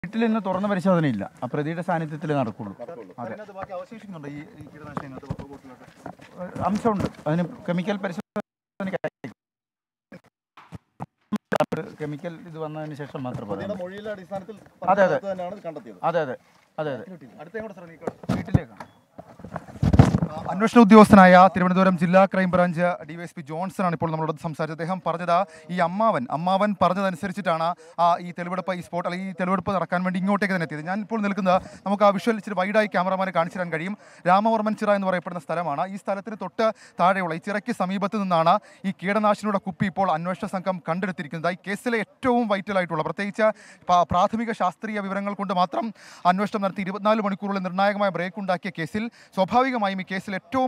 വീട്ടിൽ നിന്ന് തുറന്ന പരിശോധനയില്ല. ആ പ്രതിയുടെ സാന്നിധ്യത്തിൽ നടക്കുള്ളൂ. അതെ, അംശമുണ്ട്. അതിന് കെമിക്കൽ പരിശോധന, കെമിക്കൽ ഇത് വന്നതിന് ശേഷം മാത്രം പറയാം. അതെ അതെ അതെ അതെ അതെ അതെ വീട്ടിലേക്കാണ്. അന്വേഷണ ഉദ്യോഗസ്ഥനായ തിരുവനന്തപുരം ജില്ലാ ക്രൈംബ്രാഞ്ച് ഡിവൈഎസ്പി ജോൺസൺ ആണ് ഇപ്പോൾ നമ്മളോട് സംസാരിച്ചത്. അദ്ദേഹം പറഞ്ഞത് ഈ അമ്മാവൻ പറഞ്ഞതനുസരിച്ചിട്ടാണ് ഈ തെളിവെടുപ്പ്, ഈ സ്പോട്ട് അല്ലെങ്കിൽ ഈ തെളിവെടുപ്പ് നടക്കാൻ വേണ്ടി ഇങ്ങോട്ടേക്ക് തന്നെ എത്തിയത്. ഞാൻ ഇപ്പോൾ നിൽക്കുന്നത്, നമുക്ക് ആ വിഷ്വൽ ഇച്ചിരി വൈഡായി ക്യാമറമാനെ കാണിച്ചു തരാൻ കഴിയും. രാമവർമ്മൻ ചിറ എന്ന് പറയപ്പെടുന്ന സ്ഥലമാണ്. ഈ സ്ഥലത്തിന് തൊട്ട് താഴെയുള്ള ഈ ചിറയ്ക്ക് സമീപത്ത് നിന്നാണ് ഈ കീടനാശിനിയുടെ കുപ്പി ഇപ്പോൾ അന്വേഷണ സംഘം കണ്ടെടുത്തിരിക്കുന്നത്. ഈ കേസിലെ ഏറ്റവും വൈറ്റലായിട്ടുള്ള, പ്രത്യേകിച്ച് പ്രാഥമിക ശാസ്ത്രീയ വിവരങ്ങൾ കൊണ്ട് മാത്രം അന്വേഷണം നടത്തി 24 മണിക്കൂറുകളിൽ നിർണായകമായ ബ്രേക്ക് ഉണ്ടാക്കിയ കേസിൽ സ്വാഭാവികമായും ഈ കേസിൽ ഏറ്റവും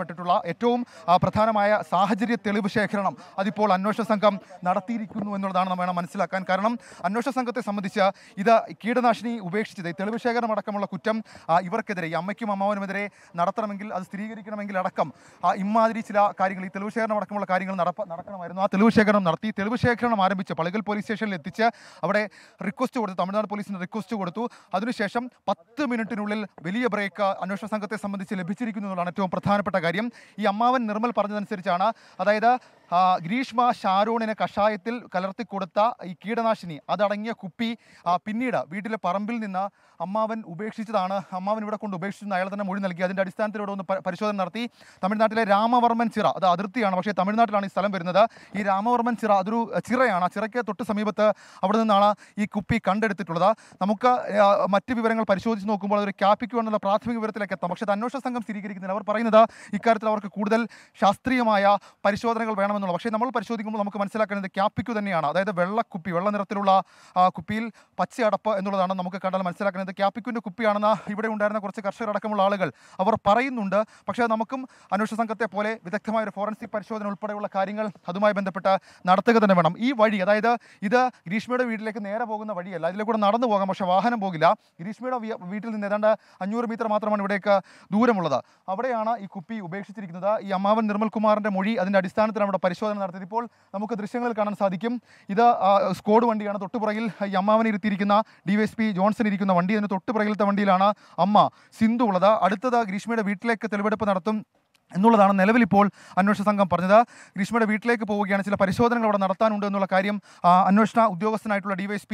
പ്രധാനമായ സാഹചര്യ തെളിവ് ശേഖരണം അതിപ്പോൾ അന്വേഷണ സംഘം നടത്തിയിരിക്കുന്നു എന്നുള്ളതാണ് നാം വേണം മനസ്സിലാക്കാൻ. കാരണം അന്വേഷണ സംഘത്തെ സംബന്ധിച്ച് ഇത് കീടനാശിനി ഉപേക്ഷിച്ചത്, ഈ തെളിവ് ശേഖരണം അടക്കമുള്ള കുറ്റം ഇവർക്കെതിരെ, ഈ അമ്മയ്ക്കും അമ്മാവനുമെതിരെ നടത്തണമെങ്കിൽ, അത് സ്ഥിരീകരിക്കണമെങ്കിൽ അടക്കം ഇമാതിരി ചില കാര്യങ്ങൾ, ഈ തെളിവ് ശേഖരണം അടക്കമുള്ള കാര്യങ്ങൾ നടക്കണമായിരുന്നു. ആ തെളിവ് ശേഖരണം നടത്തി, തെളിവ് ശേഖരണം ആരംഭിച്ച് പളുകൽ പോലീസ് സ്റ്റേഷനിൽ എത്തിച്ച് അവിടെ റിക്വസ്റ്റ് കൊടുത്തു, തമിഴ്നാട് പോലീസിന് റിക്വസ്റ്റ് കൊടുത്തു. അതിനുശേഷം 10 മിനിറ്റിനുള്ളിൽ വലിയ ബ്രേക്ക് അന്വേഷണ സംഘത്തെ സംബന്ധിച്ച് ലഭിച്ചിരിക്കുന്നു എന്നുള്ളതാണ് ഏറ്റവും പ്രധാനപ്പെട്ട കാര്യം. ഈ അമ്മാവൻ നിർമ്മൽ പറഞ്ഞതനുസരിച്ചാണ്, അതായത് ഗ്രീഷ്മ ഷാരോണിനെ കഷായത്തിൽ കലർത്തിക്കൊടുത്ത ഈ കീടനാശിനി അതടങ്ങിയ കുപ്പി പിന്നീട് വീട്ടിലെ പറമ്പിൽ നിന്ന് അമ്മാവൻ ഉപേക്ഷിച്ചതാണ്. അമ്മാവൻ ഇവിടെ കൊണ്ട് ഉപേക്ഷിച്ചെന്ന് അയാൾ തന്നെ മൊഴി നൽകി. അതിൻ്റെ അടിസ്ഥാനത്തിൽ ഇവിടെ ഒന്ന് പരിശോധന നടത്തി. തമിഴ്നാട്ടിലെ രാമവർമ്മൻ ചിറ, അത് അതിർത്തിയാണ്, പക്ഷേ തമിഴ്നാട്ടിലാണ് ഈ സ്ഥലം വരുന്നത്. ഈ രാമവർമ്മൻ ചിറ അതൊരു ചിറയാണ്. ആ ചിറയ്ക്ക് തൊട്ട് സമീപത്ത് അവിടെ നിന്നാണ് ഈ കുപ്പി കണ്ടെടുത്തിട്ടുള്ളത്. നമുക്ക് മറ്റ് വിവരങ്ങൾ പരിശോധിച്ച് നോക്കുമ്പോൾ അതൊരു ക്യാപിക്കു എന്നുള്ള പ്രാഥമിക വിവരത്തിലേക്ക് എത്താം. പക്ഷേ അന്വേഷണ സംഘം സ്ഥിരീകരിക്കുന്നില്ല. അവർ പറയുന്നത് ഇക്കാര്യത്തിൽ അവർക്ക് കൂടുതൽ ശാസ്ത്രീയമായ പരിശോധനകൾ വേണമെന്നുള്ളത്. പക്ഷേ നമ്മൾ പരിശോധിക്കുമ്പോൾ നമുക്ക് മനസ്സിലാക്കുന്നത് ക്യാപിക്കു തന്നെയാണ്. അതായത് വെള്ളക്കുപ്പി, വെള്ള നിറത്തിലുള്ള കുപ്പിയിൽ പച്ചയടപ്പ് എന്നുള്ളതാണ് നമുക്ക് കണ്ടാൽ മനസ്സിലാക്കുന്നത്. ക്യാപിക്കുവിൻ്റെ കുപ്പിയാണെന്ന് ഇവിടെ ഉണ്ടായിരുന്ന കുറച്ച് കർഷകരടക്കമുള്ള ആളുകൾ അവർ പറയുന്നുണ്ട്. പക്ഷേ നമുക്കും അന്വേഷണ സംഘത്തെ പോലെ വിദഗ്ധമായ ഒരു ഫോറൻസിക് പരിശോധന ഉൾപ്പെടെയുള്ള കാര്യങ്ങൾ അതുമായി ബന്ധപ്പെട്ട് നടത്തുക തന്നെ വേണം. ഈ വഴി, അതായത് ഇത് ഗ്രീഷ്മയുടെ വീട്ടിലേക്ക് നേരെ പോകുന്ന വഴിയല്ല, ഇതിലെ കൂടെ നടന്നു പോകാം, പക്ഷേ വാഹനം പോകില്ല. ഗ്രീഷ്മയുടെ വീട്ടിൽ നിന്ന് ഏതാണ്ട് 500 മീറ്റർ മാത്രമാണ് ഇവിടേക്ക് ദൂരമുള്ളത്. അവിടെയാണ് ഈ കുപ്പി ഉപേക്ഷിച്ചിരിക്കുന്നത്. ഈ അമ്മാവൻ നിർമ്മൽ കുമാറിൻ്റെ മൊഴി, അതിൻ്റെ അടിസ്ഥാനത്തിലാണ് ഇവിടെ പരിശോധന നടത്തിയത്. ഇപ്പോൾ നമുക്ക് ദൃശ്യങ്ങളിൽ കാണാൻ സാധിക്കും, ഇത് സ്ക്വാഡ് വണ്ടിയാണ്. തൊട്ടുപുറകിൽ ഈ അമ്മാവനെ ഇരുത്തിയിരിക്കുന്ന ഡിവൈഎസ്പി ജോൺസൺ ഇരിക്കുന്ന വണ്ടി, അതിന് തൊട്ടുപുറകിലത്തെ വണ്ടിയിലാണ് അമ്മ സിന്ധു ഉള്ളത്. അടുത്തത് ഗ്രീഷ്മയുടെ വീട്ടിലേക്ക് തെളിവെടുപ്പ് നടത്തും എന്നുള്ളതാണ് നിലവിലിപ്പോൾ അന്വേഷണ സംഘം പറഞ്ഞത്. ഗ്രീഷ്മയുടെ വീട്ടിലേക്ക് പോവുകയാണ്, ചില പരിശോധനകൾ അവിടെ നടത്താനുണ്ട് എന്നുള്ള കാര്യം അന്വേഷണ ഉദ്യോഗസ്ഥനായിട്ടുള്ള ഡിവൈഎസ്പി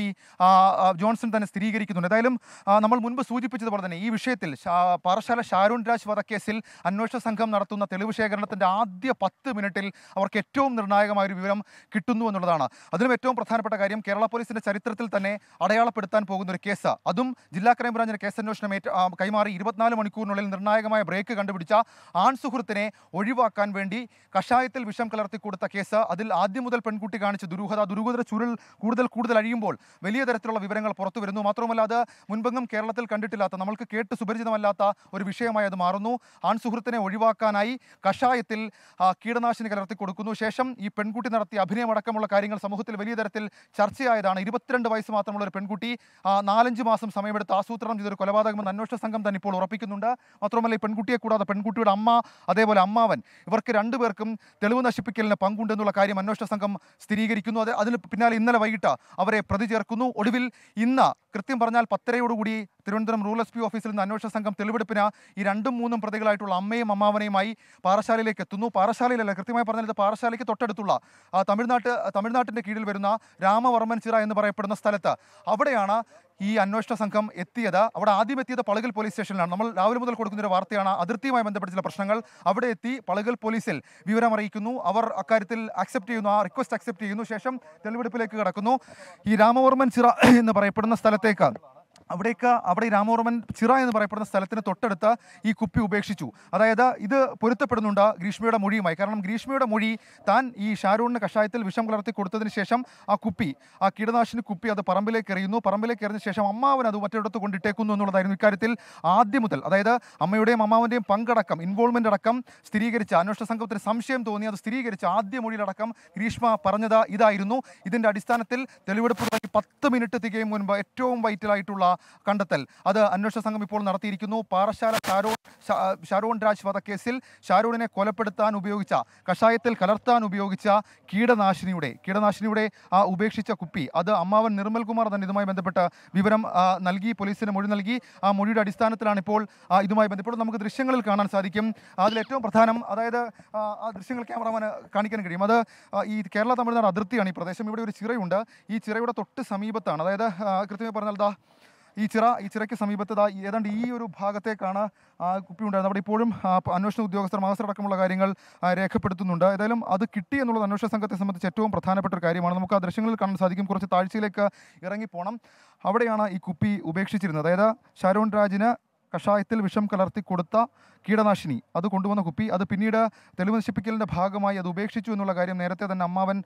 ജോൺസൺ തന്നെ സ്ഥിരീകരിക്കുന്നുണ്ട്. ഏതായാലും നമ്മൾ മുൻപ് സൂചിപ്പിച്ചതുപോലെ തന്നെ ഈ വിഷയത്തിൽ പാറശാല ഷാരൂൺ രാജ് വധക്കേസിൽ അന്വേഷണ സംഘം നടത്തുന്ന തെളിവ് ശേഖരണത്തിൻ്റെ ആദ്യ 10 മിനിറ്റിൽ അവർക്ക് ഏറ്റവും നിർണായകമായൊരു വിവരം കിട്ടുന്നു എന്നുള്ളതാണ്. അതിലും ഏറ്റവും പ്രധാനപ്പെട്ട കാര്യം, കേരള പോലീസിൻ്റെ ചരിത്രത്തിൽ തന്നെ അടയാളപ്പെടുത്താൻ പോകുന്ന ഒരു കേസ്, അതും ജില്ലാ ക്രൈംബ്രാഞ്ചിന് കേസ് അന്വേഷണം കൈമാറി 24 മണിക്കൂറിനുള്ളിൽ നിർണായകമായ ബ്രേക്ക് കണ്ടുപിടിച്ച ആൺസുഹൃത്ത് ഒഴിവാക്കാൻ വേണ്ടി കഷായത്തിൽ വിഷം കലർത്തി കൊടുത്ത കേസ്, അതിൽ ആദ്യം മുതൽ പെൺകുട്ടി കാണിച്ച ദുരൂഹത ചുരുൾ കൂടുതൽ അഴിയുമ്പോൾ വലിയ തരത്തിലുള്ള വിവരങ്ങൾ പുറത്തു വരുന്നു. മാത്രമല്ല, അത് മുൻപെങ്ങും കേരളത്തിൽ കണ്ടിട്ടില്ലാത്ത, നമ്മൾക്ക് കേട്ട് സുപരിചിതമല്ലാത്ത ഒരു വിഷയമായി അത് മാറുന്നു. ആൺസുഹൃത്തിനെ ഒഴിവാക്കാനായി കഷായത്തിൽ കീടനാശിനി കലർത്തി കൊടുക്കുന്നു. ശേഷം ഈ പെൺകുട്ടി നടത്തിയ അഭിനയമടക്കമുള്ള കാര്യങ്ങൾ സമൂഹത്തിൽ വലിയ തരത്തിൽ ചർച്ചയായതാണ്. 22 വയസ്സ് മാത്രമുള്ള ഒരു പെൺകുട്ടി 4-5 മാസം സമയമെടുത്ത് ആസൂത്രണം ചെയ്തൊരു കൊലപാതകമെന്ന് അന്വേഷണ സംഘം തന്നെ ഇപ്പോൾ ഉറപ്പിക്കുന്നുണ്ട്. മാത്രമല്ല, ഈ പെൺകുട്ടിയെ കൂടാതെ പെൺകുട്ടിയുടെ അമ്മ, അതേപോലെ അമ്മാവൻ, ഇവർക്ക് രണ്ടുപേർക്കും തെളിവ് നശിപ്പിക്കലിന് പങ്കുണ്ടെന്നുള്ള കാര്യം അന്വേഷണ സംഘം സ്ഥിരീകരിക്കുന്നു. അതിന് പിന്നാലെ ഇന്നലെ വൈകിട്ട് അവരെ പ്രതി ചേർക്കുന്നു. ഒടുവിൽ ഇന്ന് കൃത്യം പറഞ്ഞാൽ 10:30 തിരുവനന്തപുരം റൂറൽ എസ് പി ഓഫീസിൽ നിന്ന് അന്വേഷണ സംഘം തെളിവെടുപ്പിന് ഈ 2-3 പ്രതികളായിട്ടുള്ള അമ്മയും അമ്മാവനെയുമായി പാറശാലയിലേക്ക് എത്തുന്നു. പാറശാലയിലല്ല, കൃത്യമായി പറഞ്ഞാൽ ഇത് പാറശാലയ്ക്ക് തൊട്ടടുത്തുള്ള തമിഴ്നാട്ടിൻ്റെ കീഴിൽ വരുന്ന രാമവർമ്മൻ ചിറ എന്ന് പറയപ്പെടുന്ന സ്ഥലത്ത്, അവിടെയാണ് ഈ അന്വേഷണ സംഘം എത്തിയത്. അവിടെ ആദ്യം എത്തിയത് പളുകൽ പോലീസ് സ്റ്റേഷനിലാണ്. നമ്മൾ രാവിലെ മുതൽ കൊടുക്കുന്നൊരു വാർത്തയാണ്, അതിർത്തിയുമായി ബന്ധപ്പെട്ട ചില പ്രശ്നങ്ങൾ. അവിടെ എത്തി പളുകൽ പോലീസിൽ വിവരം അറിയിക്കുന്നു. അവർ അക്കാര്യത്തിൽ അക്സെപ്റ്റ് ചെയ്യുന്നു, ആ റിക്വസ്റ്റ് അക്സെപ്റ്റ് ചെയ്യുന്നു. ശേഷം തെളിവെടുപ്പിലേക്ക് കടക്കുന്നു. ഈ രാമവർമ്മൻ ചിറ എന്ന് പറയപ്പെടുന്ന സ്ഥലത്തേക്ക്, അവിടെ ഈ രാമവർമ്മൻ ചിറ എന്ന് പറയപ്പെടുന്ന സ്ഥലത്തിന് തൊട്ടടുത്ത് ഈ കുപ്പി ഉപേക്ഷിച്ചു. അതായത് ഇത് പൊരുത്തപ്പെടുന്നുണ്ട് ഗ്രീഷ്മയുടെ മൊഴിയുമായി. കാരണം ഗ്രീഷ്മയുടെ മൊഴി, താൻ ഈ ഷാരൂണിന് കഷായത്തിൽ വിഷം കലർത്തി കൊടുത്തതിന് ശേഷം ആ കീടനാശിനി കുപ്പി അത് പറമ്പിലേക്ക് എറിഞ്ഞ ശേഷം അമ്മാവൻ അത് മറ്റൊരിടത്ത് കൊണ്ടിട്ടേക്കുന്നു എന്നുള്ളതായിരുന്നു ഇക്കാര്യത്തിൽ ആദ്യം മുതൽ, അതായത് അമ്മയുടെയും അമ്മാവൻ്റെയും പങ്കടക്കം, ഇൻവോൾവ്മെൻ്റ് അടക്കം സ്ഥിരീകരിച്ച, അന്വേഷണ സംഘത്തിന് സംശയം തോന്നി അത് സ്ഥിരീകരിച്ച ആദ്യ മൊഴിയിലടക്കം ഗ്രീഷ്മ പറഞ്ഞത് ഇതായിരുന്നു. ഇതിൻ്റെ അടിസ്ഥാനത്തിൽ തെളിവെടുപ്പ് 10 മിനിറ്റ് തികയും മുൻപ് ഏറ്റവും വൈറ്റലായിട്ടുള്ള കണ്ടെത്തൽ അത് അന്വേഷണ സംഘം ഇപ്പോൾ നടത്തിയിരിക്കുന്നു. പാറശാല ഷാരോൺ രാജ് വധക്കേസിൽ ഷാരോണിനെ കൊലപ്പെടുത്താൻ ഉപയോഗിച്ച കഷായത്തിൽ കലർത്താൻ ഉപയോഗിച്ച കീടനാശിനിയുടെ ഉപേക്ഷിച്ച കുപ്പി അത് അമ്മാവൻ നിർമ്മൽകുമാർ തന്നെ ഇതുമായി ബന്ധപ്പെട്ട് വിവരം നൽകി, പോലീസിന് മൊഴി നൽകി. ആ മൊഴിയുടെ അടിസ്ഥാനത്തിലാണ് ഇപ്പോൾ ഇതുമായി ബന്ധപ്പെട്ട് നമുക്ക് ദൃശ്യങ്ങളിൽ കാണാൻ സാധിക്കും. അതിലേറ്റവും പ്രധാനം, അതായത് ആ ദൃശ്യങ്ങൾ ക്യാമറമാന് കാണിക്കാൻ കഴിയും, അത് ഈ കേരള തമിഴ്നാട് അതിർത്തിയാണ് ഈ പ്രദേശം. ഇവിടെ ഒരു ചിറയുണ്ട്, ഈ ചിറയുടെ തൊട്ട് സമീപത്താണ്, അതായത് കൃത്യമായി പറഞ്ഞാൽ ഈ ചിറയ്ക്ക് സമീപത്ത് ഏതാണ്ട് ഈ ഒരു ഭാഗത്തേക്കാണ് കുപ്പി ഉണ്ടായിരുന്നത്. അവിടെ ഇപ്പോഴും അന്വേഷണ ഉദ്യോഗസ്ഥർ മാസ്റ്ററടക്കമുള്ള കാര്യങ്ങൾ രേഖപ്പെടുത്തുന്നുണ്ട്. ഏതായാലും അത് കിട്ടി എന്നുള്ളത് അന്വേഷണ സംഘത്തെ സംബന്ധിച്ച് ഏറ്റവും പ്രധാനപ്പെട്ട ഒരു കാര്യമാണ്. നമുക്ക് ആ ദൃശ്യങ്ങളിൽ കാണാൻ സാധിക്കും. കുറച്ച് താഴ്ചയിലേക്ക് ഇറങ്ങിപ്പോണം. അവിടെയാണ് ഈ കുപ്പി ഉപേക്ഷിച്ചിരുന്നത്. അതായത് ഷാരോൺ രാജിന് കഷായത്തിൽ വിഷം കലർത്തി കൊടുത്ത കീടനാശിനി അത് കൊണ്ടുവന്ന കുപ്പി അത് പിന്നീട് തെളിവ് നശിപ്പിക്കലിൻ്റെ ഭാഗമായി അത് ഉപേക്ഷിച്ചു എന്നുള്ള കാര്യം നേരത്തെ തന്നെ അമ്മാവൻ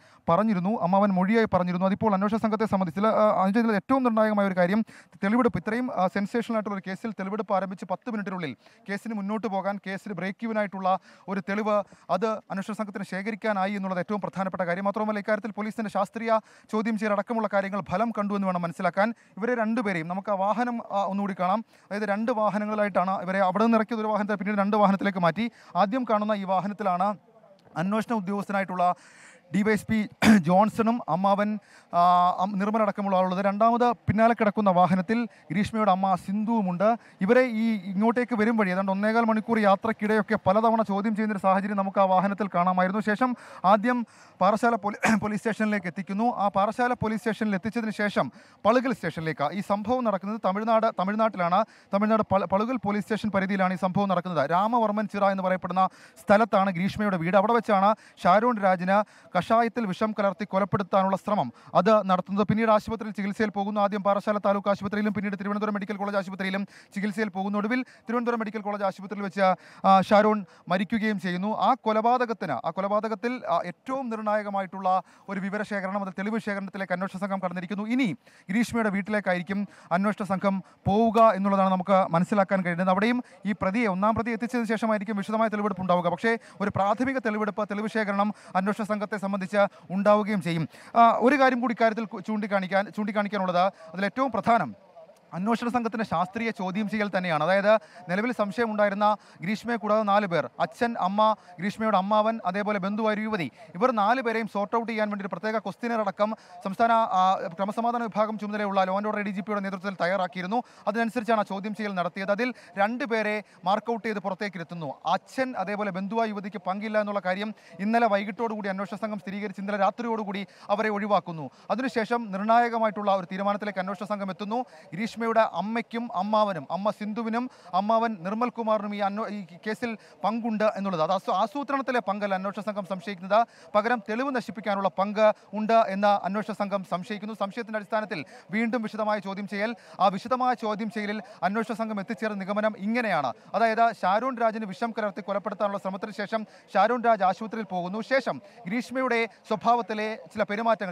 മൊഴിയായി പറഞ്ഞിരുന്നു. അതിപ്പോൾ അന്വേഷണ സംഘത്തെ സംബന്ധിച്ച് അതിൽ ഏറ്റവും നിർണായകമായ ഒരു കാര്യം തെളിവെടുപ്പ്. ഇത്രയും സെൻസേഷണൽ ആയിട്ടുള്ള ഒരു കേസിൽ തെളിവെടുപ്പ് ആരംഭിച്ച് 10 മിനിറ്റിനുള്ളിൽ കേസിന് മുന്നോട്ട് പോകാൻ, കേസിന് ബ്രേക്ക് ഈവനായിട്ടുള്ള ഒരു തെളിവ് അത് അന്വേഷണ സംഘത്തിന് ശേഖരിക്കാനായി എന്നുള്ളത് ഏറ്റവും പ്രധാനപ്പെട്ട കാര്യം. മാത്രമല്ല ഇക്കാര്യത്തിൽ പോലീസിൻ്റെ ശാസ്ത്രീയ ചോദ്യം ചെയ്യലടക്കമുള്ള കാര്യങ്ങൾ ഫലം കണ്ടു എന്ന് വേണം മനസ്സിലാക്കാൻ. ഇവരെ രണ്ടുപേരെയും നമുക്ക് ആ വാഹനം ഒന്നുകൂടി കാണാം. അതായത് 2 വാഹനങ്ങളിലായിട്ടാണ് ഇവരെ അവിടെ നിന്ന് ഇറക്കിയത്. ഒരു വാഹനത്തിൽ പിന്നീട് 2 വാഹനത്തിലേക്ക് മാറ്റി. ആദ്യം കാണുന്ന ഈ വാഹനത്തിലാണ് അന്വേഷണ ഉദ്യോഗസ്ഥനായിട്ടുള്ള DYSP ജോൺസണും അമ്മാവൻ നിർമ്മലടക്കമുള്ള ആളുള്ളത്. രണ്ടാമത് പിന്നാലെ കിടക്കുന്ന വാഹനത്തിൽ ഗ്രീഷ്മയുടെ അമ്മ സിന്ധുവുമുണ്ട്. ഇവരെ ഇങ്ങോട്ടേക്ക് വരും വഴി ഏതാണ്ട് 1.25 മണിക്കൂർ യാത്രക്കിടെയൊക്കെ പലതവണ ചോദ്യം ചെയ്യുന്നൊരു സാഹചര്യം നമുക്ക് ആ വാഹനത്തിൽ കാണാമായിരുന്നു. ശേഷം ആദ്യം പാറശാല പോലീസ് സ്റ്റേഷനിലേക്ക് എത്തിക്കുന്നു. ആ പാറശാല പോലീസ് സ്റ്റേഷനിൽ എത്തിച്ചതിന് ശേഷം പളുകൽ സ്റ്റേഷനിലേക്ക്. ഈ സംഭവം നടക്കുന്നത് തമിഴ്നാട്ടിലാണ്. തമിഴ്നാട് പളുകൽ പോലീസ് സ്റ്റേഷൻ പരിധിയിലാണ് ഈ സംഭവം നടക്കുന്നത്. രാമവർമ്മൻ ചിറ എന്ന് പറയപ്പെടുന്ന സ്ഥലത്താണ് ഗ്രീഷ്മയുടെ വീട്. അവിടെ വെച്ചാണ് ഷാരോൺ രാജിന് കഷായത്തിൽ വിഷം കലർത്തി കൊലപ്പെടുത്താനുള്ള ശ്രമം അത് നടത്തുന്നത്. പിന്നീട് ആശുപത്രിയിൽ ചികിത്സയിൽ പോകുന്നു. ആദ്യം പാറശാല താലൂക്ക് ആശുപത്രിയിലും പിന്നീട് തിരുവനന്തപുരം മെഡിക്കൽ കോളേജ് ആശുപത്രിയിലും ചികിത്സയിൽ പോകുന്നു. ഒടുവിൽ തിരുവനന്തപുരം മെഡിക്കൽ കോളേജ് ആശുപത്രിയിൽ വെച്ച് ഷാരോൺ മരിക്കുകയും ചെയ്യുന്നു. ആ കൊലപാതകത്തിൽ ഏറ്റവും നിർണായകമായിട്ടുള്ള ഒരു വിവരശേഖരണം, അത് തെളിവ് ശേഖരണത്തിലേക്ക് അന്വേഷണ സംഘം കടന്നിരിക്കുന്നു. ഇനി ഗ്രീഷ്മയുടെ വീട്ടിലേക്കായിരിക്കും അന്വേഷണ സംഘം പോവുക എന്നുള്ളതാണ് നമുക്ക് മനസ്സിലാക്കാൻ കഴിയുന്നത്. അവിടെയും ഈ ഒന്നാം പ്രതിയെ എത്തിച്ചതിന് ശേഷമായിരിക്കും വിശദമായ തെളിവെടുപ്പ് ഉണ്ടാവുക. പക്ഷേ ഒരു പ്രാഥമിക തെളിവ് ശേഖരണം അന്വേഷണ സംഘത്തെ സംബന്ധിച്ച് ഉണ്ടാവുകയും ചെയ്യും. ഒരു കാര്യം കൂടി ഇക്കാര്യത്തിൽ ചൂണ്ടിക്കാണിക്കാനുള്ളത്, അതിലേറ്റവും പ്രധാനം അന്വേഷണ സംഘത്തിൻ്റെ ശാസ്ത്രീയ ചോദ്യം ചെയ്യൽ തന്നെയാണ്. അതായത് നിലവിൽ സംശയമുണ്ടായിരുന്ന ഗ്രീഷ്മയെ കൂടാതെ 4 പേർ, അച്ഛൻ, അമ്മ, ഗ്രീഷ്മയുടെ അമ്മാവൻ, അതേപോലെ ബന്ധുവായ യുവതി, ഇവർ 4 പേരെയും സോർട്ട് ഔട്ട് ചെയ്യാൻ വേണ്ടി ഒരു പ്രത്യേക ക്വസ്റ്റ്യനർ അടക്കം സംസ്ഥാന ക്രമസമാധാന വിഭാഗം ചുമതലയുള്ള ലോ ആൻഡ് ഓർഡർ DGPയുടെ നേതൃത്വത്തിൽ തയ്യാറാക്കിയിരുന്നു. അതിനനുസരിച്ചാണ് ചോദ്യം ചെയ്യൽ നടത്തിയത്. അതിൽ 2 പേരെ മാർക്കൗട്ട് ചെയ്ത് പുറത്തേക്കിരുത്തുന്നു. അച്ഛൻ അതേപോലെ ബന്ധുവായ യുവതിക്ക് പങ്കില്ല എന്നുള്ള കാര്യം ഇന്നലെ വൈകിട്ടോടുകൂടി അന്വേഷണ സംഘം സ്ഥിരീകരിച്ച് ഇന്നലെ രാത്രിയോടുകൂടി അവരെ ഒഴിവാക്കുന്നു. അതിനുശേഷം നിർണായകമായിട്ടുള്ള ഒരു തീരുമാനത്തിലേക്ക് അന്വേഷണ സംഘം എത്തുന്നു. ഗ്രീഷ്മയുടെ അമ്മയ്ക്കും അമ്മാവനും, അമ്മ സിന്ധുവിനും അമ്മാവൻ നിർമ്മൽകുമാറിനും ഈ കേസിൽ പങ്കുണ്ട് എന്നുള്ളത്. അത് ആസൂത്രണത്തിലെ പങ്കല്ല അന്വേഷണ സംഘം സംശയിക്കുന്നത്, പകരം തെളിവ് നശിപ്പിക്കാനുള്ള പങ്ക് ഉണ്ട് എന്ന് അന്വേഷണ സംഘം സംശയിക്കുന്നു. സംശയത്തിൻ്റെ അടിസ്ഥാനത്തിൽ വീണ്ടും വിശദമായ ചോദ്യം ചെയ്യൽ. ആ വിശദമായ ചോദ്യം ചെയ്യലിൽ അന്വേഷണ സംഘം എത്തിച്ചേർന്ന നിഗമനം ഇങ്ങനെയാണ്. അതായത് ഷാരോൺ രാജിന് വിഷം കലർത്തി കൊലപ്പെടുത്താനുള്ള ശ്രമത്തിന് ശേഷം ഷാരോൺ രാജ് ആശുപത്രിയിൽ പോകുന്നു. ശേഷം ഗ്രീഷ്മയുടെ സ്വഭാവത്തിലെ ചില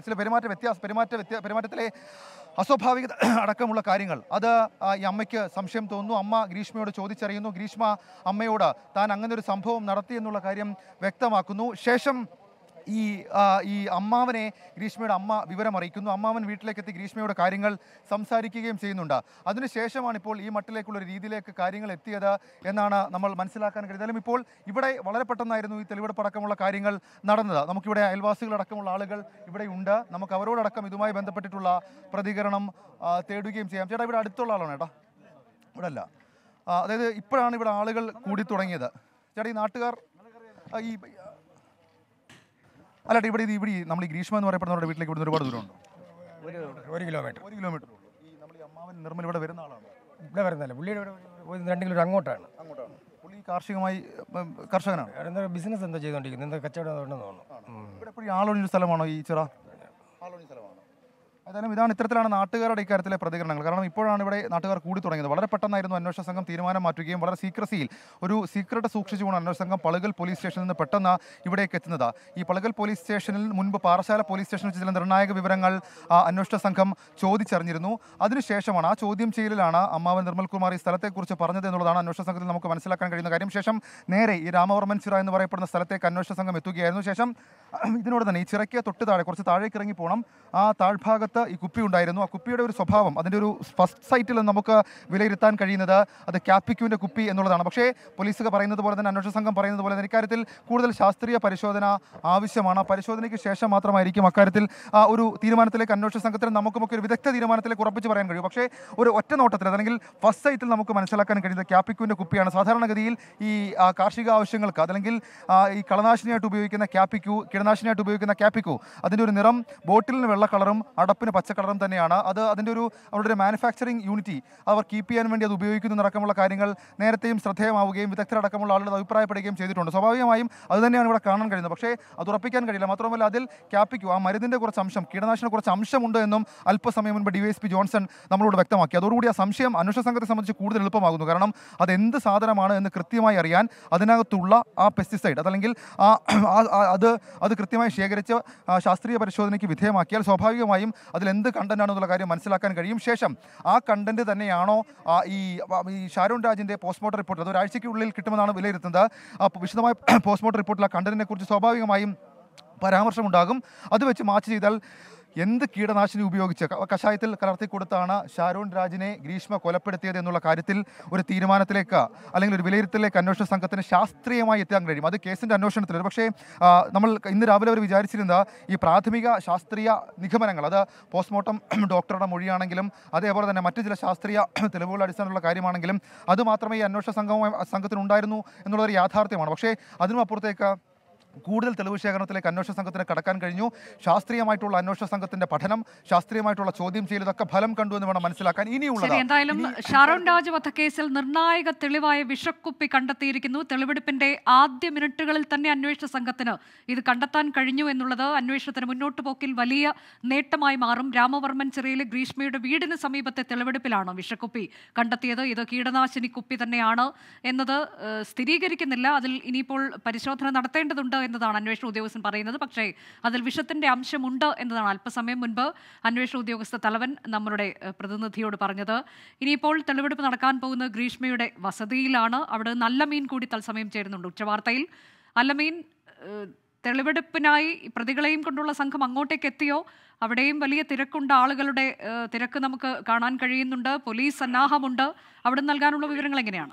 പെരുമാറ്റത്തിലെ അസ്വാഭാവികത അടക്കമുള്ള കാര്യങ്ങൾ അത് ഈ അമ്മയ്ക്ക് സംശയം തോന്നുന്നു. അമ്മ ഗ്രീഷ്മയോട് ചോദിച്ചറിയുന്നു. ഗ്രീഷ്മ അമ്മയോട് താൻ അങ്ങനെ ഒരു സംഭവം നടത്തി എന്നുള്ള കാര്യം വ്യക്തമാക്കുന്നു. ശേഷം ഈ അമ്മാവനെ ഗ്രീഷ്മയുടെ അമ്മ വിവരം അറിയിക്കുന്നു. അമ്മാവൻ വീട്ടിലേക്കെത്തി ഗ്രീഷ്മയുടെ കാര്യങ്ങൾ സംസാരിക്കുകയും ചെയ്യുന്നുണ്ട്. അതിനുശേഷമാണ് ഇപ്പോൾ ഈ മട്ടിലേക്കുള്ള ഒരു രീതിയിലേക്ക് കാര്യങ്ങൾ എത്തിയത് എന്നാണ് നമ്മൾ മനസ്സിലാക്കാൻ കഴിയുന്നത്. ഇപ്പോൾ ഇവിടെ വളരെ പെട്ടെന്നായിരുന്നു ഈ തെളിവെടുപ്പടക്കമുള്ള കാര്യങ്ങൾ നടന്നത്. നമുക്കിവിടെ അയൽവാസികളടക്കമുള്ള ആളുകൾ ഇവിടെ ഉണ്ട്. നമുക്ക് അവരോടക്കം ഇതുമായി ബന്ധപ്പെട്ടിട്ടുള്ള പ്രതികരണം തേടുകയും ചെയ്യാം. ചേട്ടാ, ഇവിടെ അടുത്തുള്ള ആളാണ് ചേട്ടാ? ഇവിടെ അല്ല. അതായത് ഇപ്പോഴാണ് ഇവിടെ ആളുകൾ കൂടി തുടങ്ങിയത്. ചേട്ടാ, ഈ നാട്ടുകാർ അല്ല ഇവിടെ നമ്മൾ ഈ ഗ്രീഷ്മ എന്ന് പറയപ്പെടുന്നവരുടെ വീട്ടിലേക്ക് ഇവിടുന്ന് ഒരുപാട് ദൂരമുണ്ടോ? ഒരു കിലോമീറ്റർ. ഈ നമ്മൾ ഈ അമ്മാവൻ നിർമ്മൽ ഇവിടെ വരുന്ന ആളാണ്? ഇവിടെ വരുന്നല്ല, പുള്ളിയുടെ 2 കിലോമീറ്റർ അങ്ങോട്ടാണ്. പുള്ളി കർഷകനാണ്. ബിസിനസ് എന്താ ചെയ്തുകൊണ്ടിരിക്കുന്നത്, എന്താ കച്ചവടം ഉണ്ടെന്ന് തോന്നുന്നു. ഇവിടെ എപ്പോഴും ആളൊഴിഞ്ഞ സ്ഥലമാണോ ഈ ചിറ? ആളൊഴിഞ്ഞ സ്ഥലമാണ്. ഏതായാലും ഇതാണ് ഇത്തരത്തിലാണ് നാട്ടുകാരുടെ ഇക്കാര്യത്തിലെ പ്രതികരണങ്ങൾ. കാരണം ഇപ്പോഴാണ് ഇവിടെ നാട്ടുകാർ കൂടി തുടങ്ങിയത്. വളരെ പെട്ടെന്നായിരുന്നു അന്വേഷണ സംഘം തീരുമാനം മാറ്റുകയും വളരെ ഒരു സീക്രട്ട് സൂക്ഷിച്ചുകൊണ്ട് അന്വേഷണ സംഘം പളുകൽ പോലീസ് സ്റ്റേഷനിൽ നിന്ന് പെട്ടെന്ന് ഇവിടേക്ക് എത്തുന്നത്. ഈ പളുകൽ പോലീസ് സ്റ്റേഷനിൽ മുൻപ് പാറശാല പോലീസ് സ്റ്റേഷനിൽ ചില നിർണായക വിവരങ്ങൾ അന്വേഷണ സംഘം ചോദിച്ചറിഞ്ഞിരുന്നു. അതിനുശേഷമാണ് ആ ചോദ്യം ചെയ്യലിലാണ് അമ്മാവൻ നിർമ്മൽകുമാർ ഈ സ്ഥലത്തെക്കുറിച്ച് പറഞ്ഞത് എന്നുള്ളതാണ് അന്വേഷണ സംഘത്തിൽ നമുക്ക് മനസ്സിലാക്കാൻ കഴിയുന്ന കാര്യം. ശേഷം നേരെ ഈ രാമവർമ്മൻ ചിറ എന്ന് പറയപ്പെടുന്ന സ്ഥലത്തേക്ക് അന്വേഷണ സംഘം എത്തുകയായിരുന്നു. ശേഷം ഇതിനോട് തന്നെ ഈ ചിറയ്ക്ക് തൊട്ട് താഴെ കുറച്ച് താഴേക്ക് ഇറങ്ങി പോകണം. ആ താഴ്ഭാഗത്ത് അതിനകത്ത് ഈ കുപ്പി ഉണ്ടായിരുന്നു. ആ കുപ്പിയുടെ ഒരു സ്വഭാവം, അതിൻ്റെ ഒരു ഫസ്റ്റ് സൈറ്റിൽ നമുക്ക് വിലയിരുത്താൻ കഴിയുന്നത് അത് ക്യാപിക്യൂവിൻ്റെ കുപ്പി എന്നുള്ളതാണ്. പക്ഷേ പോലീസ് പറയുന്നത് പോലെ തന്നെ, അന്വേഷണ സംഘം പറയുന്നത് പോലെ തന്നെ ഇക്കാര്യത്തിൽ കൂടുതൽ ശാസ്ത്രീയ പരിശോധന ആവശ്യമാണ്. പരിശോധനയ്ക്ക് ശേഷം മാത്രമായിരിക്കും അക്കാര്യത്തിൽ ഒരു തീരുമാനത്തിലേക്ക് അന്വേഷണ സംഘത്തിന് നമുക്കുമൊക്കെ ഒരു വിദഗ്ധ തീരുമാനത്തിലേക്ക് ഉറപ്പിച്ച് പറയാൻ കഴിയും. പക്ഷേ ഒരു ഒറ്റ നോട്ടത്തിൽ അല്ലെങ്കിൽ ഫസ്റ്റ് സൈറ്റിൽ നമുക്ക് മനസ്സിലാക്കാൻ കഴിയുന്നത് ക്യാപിക്യൂവിൻ്റെ കുപ്പിയാണ്. സാധാരണഗതിയിൽ ഈ കാർഷിക ആവശ്യങ്ങൾക്ക് അല്ലെങ്കിൽ ഈ കളനാശിനിയായിട്ട് ഉപയോഗിക്കുന്ന ക്യാപിക്യൂ, കീടനാശിനിയായിട്ട് ഉപയോഗിക്കുന്ന ക്യാപിക്യൂ, അതിൻ്റെ ഒരു നിറം ബോട്ടിലിന് വെള്ള കളറും അടപ്പിന് പച്ച കളറും തന്നെയാണ്. അത് അതിൻ്റെ അവരുടെ ഒരു മാനുഫാക്ചറിങ് യൂണിറ്റി അവർ കീപ്പ് ചെയ്യാൻ വേണ്ടി അത് ഉപയോഗിക്കുന്നതടക്കമുള്ള കാര്യങ്ങൾ നേരത്തെയും ശ്രദ്ധേയമാവുകയും വിദഗ്ധരടക്കമുള്ള ആളുകൾ അഭിപ്രായപ്പെടുകയും ചെയ്തിട്ടുണ്ട്. സ്വാഭാവികമായും അത് തന്നെയാണ് ഇവിടെ കാണാൻ കഴിയുന്നത്. പക്ഷേ അത് ഉറപ്പിക്കാൻ കഴിയില്ല. മാത്രമല്ല അതിൽ ക്യാപിക്യൂ, ആ മരുന്നിൻ്റെ കുറച്ച് അംശം, കീടനാശിനി കുറച്ച് അംശമുണ്ട് എന്നും അല്പസമയം മുൻപ് DYSP ജോൺസൺ നമ്മളോട് വ്യക്തമാക്കി. അതോടുകൂടി ആ സംശയം അന്വേഷണ സംഘത്തെ സംബന്ധിച്ച് കൂടുതൽ എളുപ്പമാകുന്നു. കാരണം അതെന്ത് സാധനമാണ് എന്ന് കൃത്യമായി അറിയാൻ അതിനകത്തുള്ള ആ പെസ്റ്റിസൈഡ് അതല്ലെങ്കിൽ അത് കൃത്യമായി ശേഖരിച്ച് ശാസ്ത്രീയ പരിശോധനയ്ക്ക് വിധേയമാക്കിയാൽ സ്വാഭാവികമായും അതിലെന്ത് കണ്ടന്റാണെന്നുള്ള കാര്യം മനസ്സിലാക്കാൻ കഴിയും. ശേഷം ആ കണ്ടന്റ് തന്നെയാണോ ഈ ഷാരോൺ രാജിൻ്റെ പോസ്റ്റ്മോർട്ടം റിപ്പോർട്ട്, അത് ഒരാഴ്ചയ്ക്കുള്ളിൽ കിട്ടുമെന്നാണ് വിലയിരുത്തുന്നത്. വിശദമായ പോസ്റ്റ്മോർട്ടം റിപ്പോർട്ടിൽ ആ കണ്ടന്റിനെ കുറിച്ച് സ്വാഭാവികമായും പരാമർശമുണ്ടാകും. അത് വെച്ച് മാച്ച് ചെയ്താൽ എന്ത് കീടനാശിനി ഉപയോഗിച്ച് കഷായത്തിൽ കലർത്തി കൊടുത്താണ് ഷാരോൺ രാജിനെ ഗ്രീഷ്മ കൊലപ്പെടുത്തിയത് എന്നുള്ള കാര്യത്തിൽ ഒരു തീരുമാനത്തിലേക്ക് അല്ലെങ്കിൽ ഒരു വിലയിരുത്തലിലേക്ക് അന്വേഷണ സംഘത്തിന് ശാസ്ത്രീയമായി എത്താൻ കഴിയും. അത് കേസിൻ്റെ അന്വേഷണത്തിൽ പക്ഷേ നമ്മൾ ഇന്ന് രാവിലെ അവർ വിചാരിച്ചിരുന്ന ഈ പ്രാഥമിക ശാസ്ത്രീയ നിഗമനങ്ങൾ, അത് പോസ്റ്റ്മോർട്ടം ഡോക്ടറുടെ മൊഴിയാണെങ്കിലും അതേപോലെ തന്നെ മറ്റു ചില ശാസ്ത്രീയ തെളിവുകളുടെ അടിസ്ഥാനത്തിലുള്ള കാര്യമാണെങ്കിലും അത് മാത്രമേ ഈ അന്വേഷണ സംഘത്തിനുണ്ടായിരുന്നു എന്നുള്ളൊരു യാഥാർത്ഥ്യമാണ്. പക്ഷേ അതിനും അപ്പുറത്തേക്ക് കൂടുതൽ തെളിവ് ശേഖരണത്തിലേക്ക് അന്വേഷണ സംഘത്തിന് കടക്കാൻ കഴിഞ്ഞു. ശാസ്ത്രീയമായിട്ടുള്ള അന്വേഷണ സംഘത്തിന്റെ പഠനം, ശാസ്ത്രീയമായിട്ടുള്ള ചോദ്യം ചെയ്യൽ, ഇതൊക്കെ ഫലം കണ്ടു എന്ന് വേണം മനസ്സിലാക്കാൻ. എന്തായാലും ഷാരോൺ രാജ് വധക്കേസിൽ നിർണായക തെളിവായ വിഷക്കുപ്പി കണ്ടെത്തിയിരിക്കുന്നു. തെളിവെടുപ്പിന്റെ ആദ്യ മിനിറ്റുകളിൽ തന്നെ അന്വേഷണ സംഘത്തിന് ഇത് കണ്ടെത്താൻ കഴിഞ്ഞു എന്നുള്ളത് അന്വേഷണത്തിന് മുന്നോട്ട് പോക്കിൽ വലിയ നേട്ടമായി മാറും. രാമവർമ്മൻ ചിറയിലെ ഗ്രീഷ്മയുടെ വീടിന് സമീപത്തെ തെളിവെടുപ്പിലാണ് വിഷക്കുപ്പി കണ്ടെത്തിയത്. ഇത് കീടനാശിനി കുപ്പി തന്നെയാണ് എന്നത് സ്ഥിരീകരിക്കുന്നില്ല. അതിൽ ഇനിയിപ്പോൾ പരിശോധന നടത്തേണ്ടതുണ്ട് എന്നതാണ് അന്വേഷണ ഉദ്യോഗസ്ഥൻ പറയുന്നത്. പക്ഷേ അതിൽ വിഷത്തിന്റെ അംശമുണ്ട് എന്നതാണ് അല്പസമയം മുൻപ് അന്വേഷണ ഉദ്യോഗസ്ഥ തലവൻ നമ്മളുടെ പ്രതിനിധിയോട് പറഞ്ഞത്. ഇനിയിപ്പോൾ തെളിവെടുപ്പ് നടക്കാൻ പോകുന്നത് ഗ്രീഷ്മയുടെ വസതിയിലാണ്. അവിടെ നല്ല മീൻ കൂടി തത്സമയം ചേരുന്നുണ്ട് ഉച്ചവാർത്തയിൽ. അല്ലമീൻ, തെളിവെടുപ്പിനായി പ്രതികളെയും കൊണ്ടുള്ള സംഘം അങ്ങോട്ടേക്ക് എത്തിയോ? അവിടെയും വലിയ തിരക്കുണ്ട്, ആളുകളുടെ തിരക്ക് നമുക്ക് കാണാൻ കഴിയുന്നുണ്ട്, പോലീസ് സന്നാഹമുണ്ട്. അവിടെ നൽകാനുള്ള വിവരങ്ങൾ എങ്ങനെയാണ്?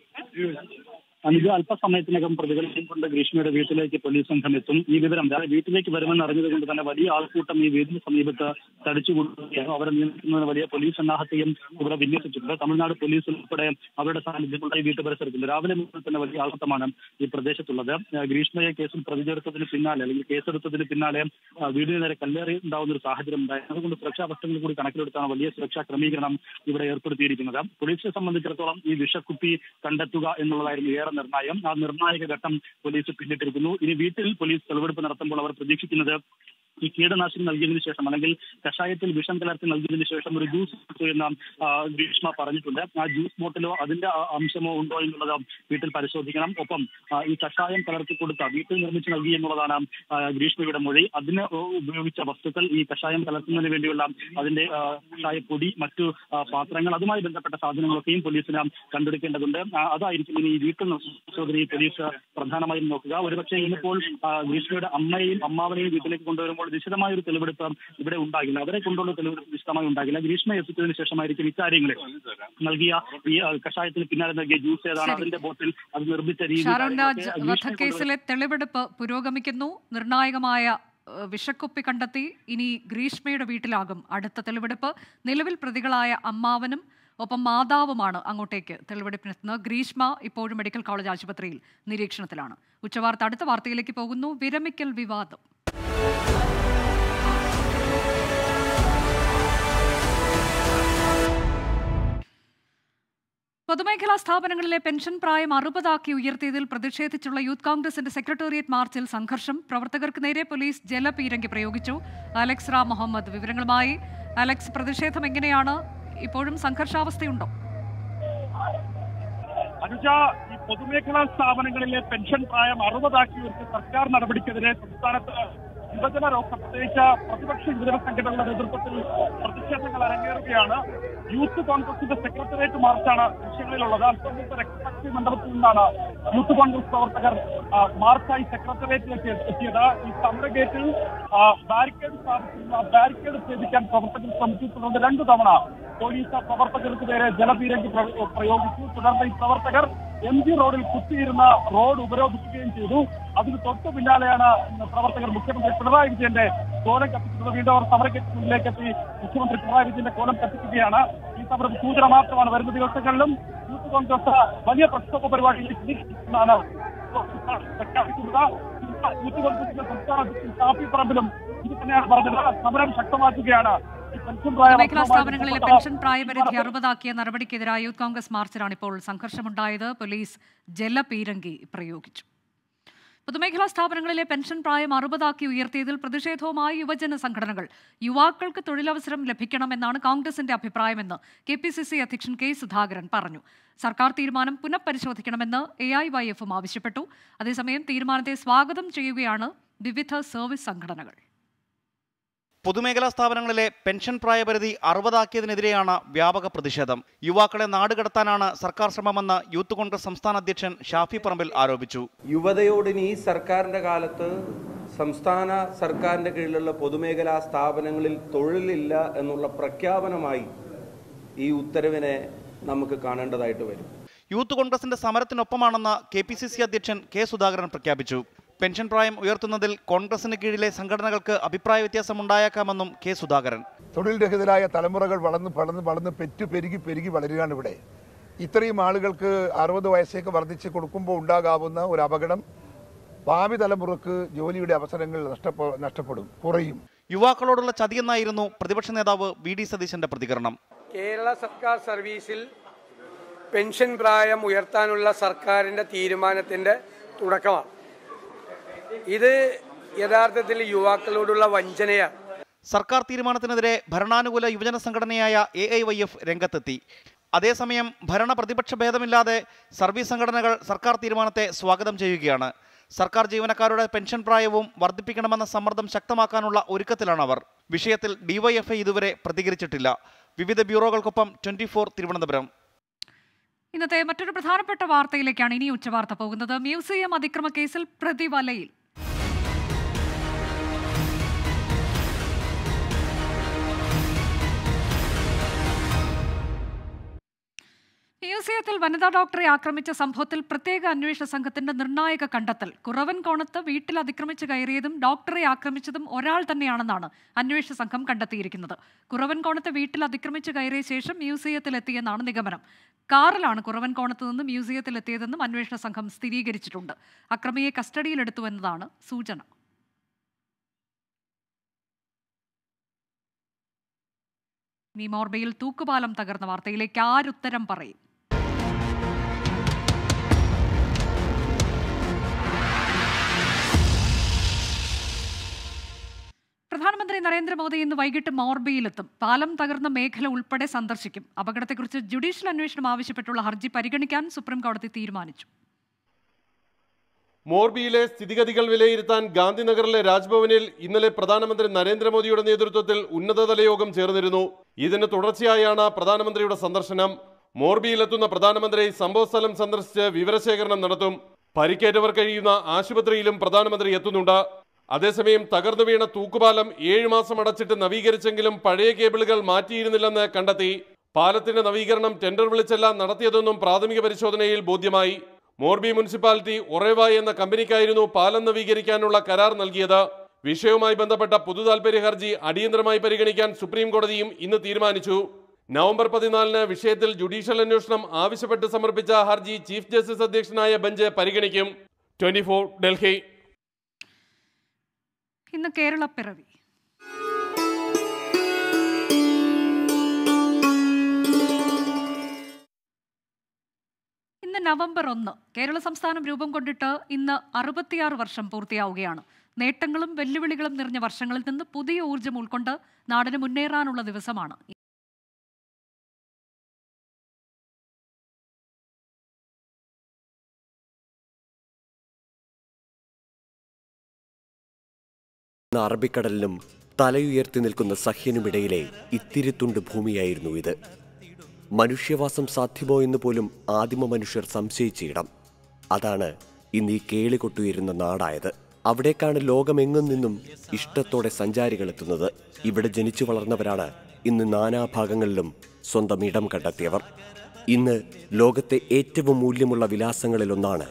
അനുജ, അല്പസമയത്തിനകം പ്രതികളെയും കൊണ്ട് ഗ്രീഷ്മയുടെ വീട്ടിലേക്ക് പോലീസ് സംഘം എത്തും. ഈ വിവരം വീട്ടിലേക്ക് വരുമെന്ന് അറിഞ്ഞതുകൊണ്ട് തന്നെ വലിയ ആൾക്കൂട്ടം ഈ വീടിന് സമീപത്ത് തടിച്ചുകൂടുകയാണ്. അവരെ നിയന്ത്രിക്കുന്നതിന് വലിയ പോലീസ് സന്നാഹത്തെയും ഇവിടെ വിന്യസിച്ചിട്ടുണ്ട്. തമിഴ്നാട് പോലീസ് ഉൾപ്പെടെ അവരുടെ സാന്നിധ്യമുള്ള ഈ വീട്ടു പരിസരത്തുണ്ട്. രാവിലെ മുതൽ തന്നെ വലിയ ആൾക്കൂട്ടമാണ് ഈ പ്രദേശത്തുള്ളത്. ഗ്രീഷ്മയെ കേസിൽ പ്രതിചേർത്തതിന് പിന്നാലെ അല്ലെങ്കിൽ കേസെടുത്തതിന് പിന്നാലെ വീടിന് നേരെ കല്ലേറി ഉണ്ടാവുന്ന ഒരു സാഹചര്യം ഉണ്ടായി. അതുകൊണ്ട് സുരക്ഷാ പ്രശ്നങ്ങൾ കൂടി കണക്കിലെടുത്താണ് വലിയ സുരക്ഷാ ക്രമീകരണം ഇവിടെ ഏർപ്പെടുത്തിയിരിക്കുന്നത്. പോലീസിനെ സംബന്ധിച്ചിടത്തോളം ഈ വിഷക്കുപ്പി കണ്ടെത്തുക എന്നുള്ളതായിരുന്നു ഏറെ നിർണായം. ആ നിർണായക ഘട്ടം പോലീസ് പിന്നിട്ടിരിക്കുന്നു. ഇനി വീട്ടിൽ പോലീസ് തെളിവെടുപ്പ് നടത്തുമ്പോൾ അവർ പ്രതീക്ഷിക്കുന്നത് ഈ കീടനാശിനി നൽകിയതിനു ശേഷം അല്ലെങ്കിൽ കഷായത്തിൽ വിഷം കലർത്തി നൽകിയതിനു ശേഷം ഒരു ജ്യൂസ് എന്ന് ഗ്രീഷ്മ പറഞ്ഞിട്ടുണ്ട്. ആ ജ്യൂസ് ബോട്ടിലോ അതിന്റെ അംശമോ ഉണ്ടോ എന്നുള്ളത് വീട്ടിൽ പരിശോധിക്കണം. ഒപ്പം ഈ കഷായം കലർത്തി കൊടുത്ത വീട്ടിൽ നിർമ്മിച്ച് നൽകി എന്നുള്ളതാണ് ഗ്രീഷ്മയുടെ മൊഴി. അതിന് ഉപയോഗിച്ച വസ്തുക്കൾ, ഈ കഷായം കലർത്തുന്നതിന് വേണ്ടിയുള്ള അതിന്റെ കഷായപ്പൊടി, മറ്റു പാത്രങ്ങൾ, അതുമായി ബന്ധപ്പെട്ട സാധനങ്ങളൊക്കെയും പോലീസിന് കണ്ടെടുക്കേണ്ടതുണ്ട്. അതായിരിക്കും ഇനി ഈ വീട്ടിൽ പരിശോധനയിൽ പോലീസ് പ്രധാനമായും നോക്കുക. ഒരുപക്ഷെ ഇന്നിപ്പോൾ ഗ്രീഷ്മയുടെ അമ്മയെയും അമ്മാവനെയും വീട്ടിലേക്ക് കൊണ്ടുവരുമ്പോൾ വിശദമായ ഒരു തെളിവെടുപ്പ് ഇവിടെ ഉണ്ടാകില്ല. അവരെ കൊണ്ടുള്ള തെളിവെടുപ്പ് വിശദമായി ഉണ്ടാകില്ല. ഗ്രീഷ്മ എത്തിച്ചതിന് ശേഷമായിരിക്കും ഇക്കാര്യങ്ങൾ നൽകിയ ഈ കഷായത്തിന് പിന്നാലെ നൽകിയ ജ്യൂസ് ഏതാണ്, അതിന്റെ ബോട്ടിൽ, അത് നിർമ്മിച്ച രീതി. ഷാരോൺ രാജ് വധക്കേസിലെ തെളിവെടുപ്പ് പുരോഗമിക്കുന്നു. നിർണായകമായ വിഷക്കുപ്പി കണ്ടെത്തി. ഇനി ഗ്രീഷ്മയുടെ വീട്ടിലാകും അടുത്ത തെളിവെടുപ്പ്. നിലവിൽ പ്രതികളായ അമ്മാവനും ഒപ്പം മാതാവുമാണ് അങ്ങോട്ടേക്ക് തെളിവെടുപ്പിനെത്തുന്നത്. ഗ്രീഷ്മ ഇപ്പോഴും മെഡിക്കൽ കോളേജ് ആശുപത്രിയിൽ നിരീക്ഷണത്തിലാണ്. ഉച്ചവാർത്ത അടുത്ത വാർത്തയിലേക്ക് പോകുന്നു. വിരമിക്കൽ വിവാദം. പൊതുമേഖലാ സ്ഥാപനങ്ങളിലെ പെൻഷൻ പ്രായം 60 ഉയർത്തിയതിൽ പ്രതിഷേധിച്ചുള്ള യൂത്ത് കോൺഗ്രസിന്റെ സെക്രട്ടേറിയറ്റ് മാർച്ചിൽ സംഘർഷം. പ്രവർത്തകർക്ക് നേരെ പോലീസ് ജലപീരങ്കി പ്രയോഗിച്ചു. അലക്സ് റാം മുഹമ്മദ് വിവരങ്ങളുമായി. അലക്സ്, പ്രതിഷേധം എങ്ങനെയാണ്? ഇപ്പോഴും സംഘർഷാവസ്ഥയുണ്ടോ? അനുജ, ഈ പൊതുമേഖലാ സ്ഥാപനങ്ങളിലെ പെൻഷൻ പ്രായം 60 ഉയർത്തിയ സർക്കാർ നടപടിക്കെതിരെ സംസ്ഥാനത്ത് യുവജന പ്രത്യേകിച്ച് പ്രതിപക്ഷ യുവജന സംഘടനകളുടെ നേതൃത്വത്തിൽ പ്രതിഷേധങ്ങൾ അരങ്ങേറുകയാണ്. യൂത്ത് കോൺഗ്രസിന്റെ സെക്രട്ടേറിയറ്റ് മാർച്ചാണ് ദൃശ്യങ്ങളിലുള്ളത്. അല്പം മുമ്പ് രക്തസാക്ഷി മണ്ഡപത്തിൽ നിന്നാണ് യൂത്ത് കോൺഗ്രസ് പ്രവർത്തകർ മാർച്ചായി സെക്രട്ടേറിയറ്റിലേക്ക് എത്തിയത്. ഈ സമരഗേറ്റിൽ ബാരിക്കേഡ് സ്ഥാപിച്ചിരുന്ന ബാരിക്കേഡ് ഛേദിക്കാൻ പ്രവർത്തകർ ശ്രമിച്ചു. തുടർന്ന് 2 തവണ പോലീസ് പ്രവർത്തകർക്ക് നേരെ ജലപീരങ്കി പ്രയോഗിച്ചു. തുടർന്ന് ഈ പ്രവർത്തകർ MG റോഡിൽ കുത്തിയിരുന്ന റോഡ് ഉപരോധിക്കുകയും ചെയ്തു. അതിന് തൊട്ടു പിന്നാലെയാണ് പ്രവർത്തകർ മുഖ്യമന്ത്രി പിണറായി വിജയന്റെ കോലം കത്തിക്കുന്നത്. വീണ്ടും അവർ സമരഗേറ്റിന് മുന്നിലേക്ക് എത്തി മുഖ്യമന്ത്രി പിണറായി വിജയന്റെ കോലം കത്തിക്കുകയാണ്. ഈ സമരം സൂചന മാത്രമാണ്. വരുന്ന ദിവസങ്ങളിലും യൂത്ത് കോൺഗ്രസ് വലിയ പ്രക്ഷോഭ പരിപാടിയിലേക്ക് എന്നാണ് പ്രഖ്യാപിക്കുന്നത്. യൂത്ത് കോൺഗ്രസിന്റെ സംസ്ഥാന അധ്യക്ഷൻ ഷാഫി പറമ്പിലും ഇത് തന്നെയാണ് പറഞ്ഞത്. സമരം ശക്തമാക്കുകയാണ്. മേഖലാ സ്ഥാപനങ്ങളിലെ പെൻഷൻ പ്രായപരിധി 60 നടപടിക്കെതിരായ യൂത്ത് കോൺഗ്രസ് മാർച്ചിലാണ് ഇപ്പോൾ സംഘർഷമുണ്ടായത്. പോലീസ് ജലപീരങ്കി പ്രയോഗിച്ചു. പൊതുമേഖലാ സ്ഥാപനങ്ങളിലെ പെൻഷൻ പ്രായം 60 ഉയർത്തിയതിൽ പ്രതിഷേധവുമായി യുവജന സംഘടനകൾ. യുവാക്കൾക്ക് തൊഴിലവസരം ലഭിക്കണമെന്നാണ് കോൺഗ്രസിന്റെ അഭിപ്രായമെന്ന് KPCC അധ്യക്ഷൻ K സുധാകരൻ പറഞ്ഞു. സർക്കാർ തീരുമാനം പുനഃപരിശോധിക്കണമെന്ന് AIYFും ആവശ്യപ്പെട്ടു. അതേസമയം തീരുമാനത്തെ സ്വാഗതം ചെയ്യുകയാണ് വിവിധ സർവീസ് സംഘടനകൾ. പൊതുമേഖലാ സ്ഥാപനങ്ങളിലെ പെൻഷൻ പ്രായപരിധി 60 വ്യാപക പ്രതിഷേധം. യുവാക്കളെ നാടുകടത്താനാണ് സർക്കാർ ശ്രമമെന്ന് യൂത്ത് കോൺഗ്രസ് സംസ്ഥാന അധ്യക്ഷൻ ഷാഫി പറമ്പിൽ ആരോപിച്ചു. യുവതയോടിനി ഈ സർക്കാരിന്റെ കാലത്ത് സംസ്ഥാന സർക്കാരിന്റെ കീഴിലുള്ള പൊതുമേഖലാ സ്ഥാപനങ്ങളിൽ തൊഴിലില്ല എന്നുള്ള പ്രഖ്യാപനമായി ഈ ഉത്തരവിനെ നമുക്ക് കാണേണ്ടതായിട്ട് വരും. യൂത്ത് കോൺഗ്രസിന്റെ സമരത്തിനൊപ്പമാണെന്ന് KPCC അധ്യക്ഷൻ K സുധാകരൻ പ്രഖ്യാപിച്ചു. പെൻഷൻ പ്രായം ഉയർത്തുന്നതിൽ കോൺഗ്രസിന് കീഴിലെ സംഘടനകൾക്ക് അഭിപ്രായ വ്യത്യാസമുണ്ടായേക്കാമെന്നും K സുധാകരൻ. തൊഴിൽ രഹിതരായ തലമുറകൾ വളർന്ന് പെരുകി വളരുകയാണ് ഇവിടെ. ഇത്രയും ആളുകൾക്ക് 60 വയസ്സേക്ക് വർദ്ധിച്ച് കൊടുക്കുമ്പോൾ ഉണ്ടാകാവുന്ന ഒരു അപകടം ഭാവി തലമുറക്ക് ജോലിയുടെ അവസരങ്ങൾ നഷ്ടപ്പെടും, കുറയും. യുവാക്കളോടുള്ള ചതിയെന്നായിരുന്നു പ്രതിപക്ഷ നേതാവ് VD സതീശന്റെ പ്രതികരണം. കേരള സർക്കാർ സർവീസിൽ പെൻഷൻ പ്രായം ഉയർത്താനുള്ള സർക്കാരിൻ്റെ തീരുമാനത്തിൻ്റെ തുടക്കമാണ്. ഇത് യഥാർത്ഥത്തിൽ യുവാക്കളോടുള്ള വഞ്ചനയാണ്. സർക്കാർ തീരുമാനത്തിനെതിരെ ഭരണാനുകൂല യുവജന സംഘടനയായ AIYF രംഗത്തെത്തി. അതേസമയം ഭരണ പ്രതിപക്ഷ ഭേദമില്ലാതെ സർവീസ് സംഘടനകൾ സർക്കാർ തീരുമാനത്തെ സ്വാഗതം ചെയ്യുകയാണ്. സർക്കാർ ജീവനക്കാരുടെ പെൻഷൻ പ്രായവും വർദ്ധിപ്പിക്കണമെന്ന സമ്മർദ്ദം ശക്തമാക്കാനുള്ള ഒരുക്കത്തിലാണ് അവർ. വിഷയത്തിൽ DYFI ഇതുവരെ പ്രതികരിച്ചിട്ടില്ല. വിവിധ ബ്യൂറോകൾക്കൊപ്പം 24 തിരുവനന്തപുരം. ഇന്നത്തെ മറ്റൊരു പ്രധാനപ്പെട്ട വാർത്തയിലേക്കാണ് ഇനി ഉച്ചവാർത്ത പോകുന്നത്. മ്യൂസിയം അതിക്രമ കേസിൽ പ്രതി വലയിൽ. മ്യൂസിയത്തിൽ വനിതാ ഡോക്ടറെ ആക്രമിച്ച സംഭവത്തിൽ പ്രത്യേക അന്വേഷണ സംഘത്തിന്റെ നിർണായക കണ്ടെത്തൽ. കുറവൻകോണത്ത് വീട്ടിൽ അതിക്രമിച്ച് കയറിയതും ഡോക്ടറെ ആക്രമിച്ചതും ഒരാൾ തന്നെയാണെന്നാണ് അന്വേഷണ സംഘം കണ്ടെത്തിയിരിക്കുന്നത്. കുറവൻകോണത്ത് വീട്ടിൽ അതിക്രമിച്ച് കയറിയ ശേഷം മ്യൂസിയത്തിലെത്തിയെന്നാണ് നിഗമനം. കാറിലാണ് കുറവൻകോണത്ത് നിന്ന് മ്യൂസിയത്തിലെത്തിയതെന്നും അന്വേഷണ സംഘം സ്ഥിരീകരിച്ചിട്ടുണ്ട്. അക്രമിയെ കസ്റ്റഡിയിലെടുത്തുവെന്നതാണ് സൂചന. ഇനി മോർബയിൽ തൂക്കുപാലം തകർന്ന വാർത്തയിലേക്ക് ആരുത്തരം പറയും? പ്രധാനമന്ത്രി നരേന്ദ്രമോദി ഇന്ന് വൈകിട്ട് മോർബിയിലെത്തും. പാലം തകർന്ന മേഖല ഉൾപ്പെടെ സന്ദർശിക്കും. അപകടത്തെക്കുറിച്ച് ജുഡീഷ്യൽ അന്വേഷണം ആവശ്യപ്പെട്ടുള്ള ഹർജി പരിഗണിക്കാൻ സുപ്രീംകോടതി തീരുമാനിച്ചു. മോർബിയിലെ സ്ഥിതിഗതികൾ വിലയിരുത്താൻ ഗാന്ധിനഗറിലെ രാജ്ഭവനിൽ ഇന്നലെ പ്രധാനമന്ത്രി നരേന്ദ്രമോദിയുടെ നേതൃത്വത്തിൽ ഉന്നതതല യോഗം ചേർന്നിരുന്നു. ഇതിന് തുടർച്ചയായാണ് പ്രധാനമന്ത്രിയുടെ സന്ദർശനം. മോർബിയിലെത്തുന്ന പ്രധാനമന്ത്രി സംഭവസ്ഥലം സന്ദർശിച്ച് വിവരശേഖരണം നടത്തും. പരിക്കേറ്റവർ കഴിയുന്ന ആശുപത്രിയിലും പ്രധാനമന്ത്രി എത്തുന്നുണ്ട്. അതേസമയം തകർന്നു വീണ തൂക്കുപാലം 7 മാസം അടച്ചിട്ട് നവീകരിച്ചെങ്കിലും പഴയ കേബിളുകൾ മാറ്റിയിരുന്നില്ലെന്ന് കണ്ടെത്തി. പാലത്തിന്റെ നവീകരണം ടെൻഡർ വിളിച്ചല്ല നടത്തിയതെന്നും പ്രാഥമിക പരിശോധനയിൽ ബോധ്യമായി. മോർബി മുനിസിപ്പാലിറ്റി ഒറേവ എന്ന കമ്പനിക്കായിരുന്നു പാലം നവീകരിക്കാനുള്ള കരാർ നൽകിയത്. വിഷയവുമായി ബന്ധപ്പെട്ട പൊതുതാൽപര്യ ഹർജി അടിയന്തരമായി പരിഗണിക്കാൻ സുപ്രീം കോടതിയും ഇന്ന് തീരുമാനിച്ചു. നവംബർ 14 വിഷയത്തിൽ ജുഡീഷ്യൽ അന്വേഷണം ആവശ്യപ്പെട്ട് സമർപ്പിച്ച ഹർജി ചീഫ് ജസ്റ്റിസ് അധ്യക്ഷനായ ബെഞ്ച് പരിഗണിക്കും. 24 ഡൽഹി. ഇന്ന് കേരളപ്പിറവി. ഇന്ന് നവംബർ 1. കേരള സംസ്ഥാനം രൂപം കൊണ്ടിട്ട് ഇന്ന് 66 വർഷം പൂർത്തിയാവുകയാണ്. നേട്ടങ്ങളും വെല്ലുവിളികളും നിറഞ്ഞ വർഷങ്ങളിൽ നിന്ന് പുതിയ ഊർജ്ജം ഉൾക്കൊണ്ട് നാടിന് മുന്നേറാനുള്ള ദിവസമാണ്. അറബിക്കടലിനും തലയുയർത്തി നിൽക്കുന്ന സഹ്യനുമിടയിലെ ഇത്തിരിത്തുണ്ട് ഭൂമിയായിരുന്നു ഇത്. മനുഷ്യവാസം സാധ്യമോ എന്ന് പോലും ആദിമ മനുഷ്യർ സംശയിച്ചിടം. അതാണ് ഇന്ന് ഈ കേളികൊട്ടുയരുന്ന നാടായത്. അവിടേക്കാണ് ലോകമെങ്ങും നിന്നും ഇഷ്ടത്തോടെ സഞ്ചാരികൾ എത്തുന്നത്. ഇവിടെ ജനിച്ചു വളർന്നവരാണ് ഇന്ന് നാനാഭാഗങ്ങളിലും സ്വന്തം ഇടം കണ്ടെത്തിയവർ. ഇന്ന് ലോകത്തെ ഏറ്റവും മൂല്യമുള്ള വിലാസങ്ങളിലൊന്നാണ്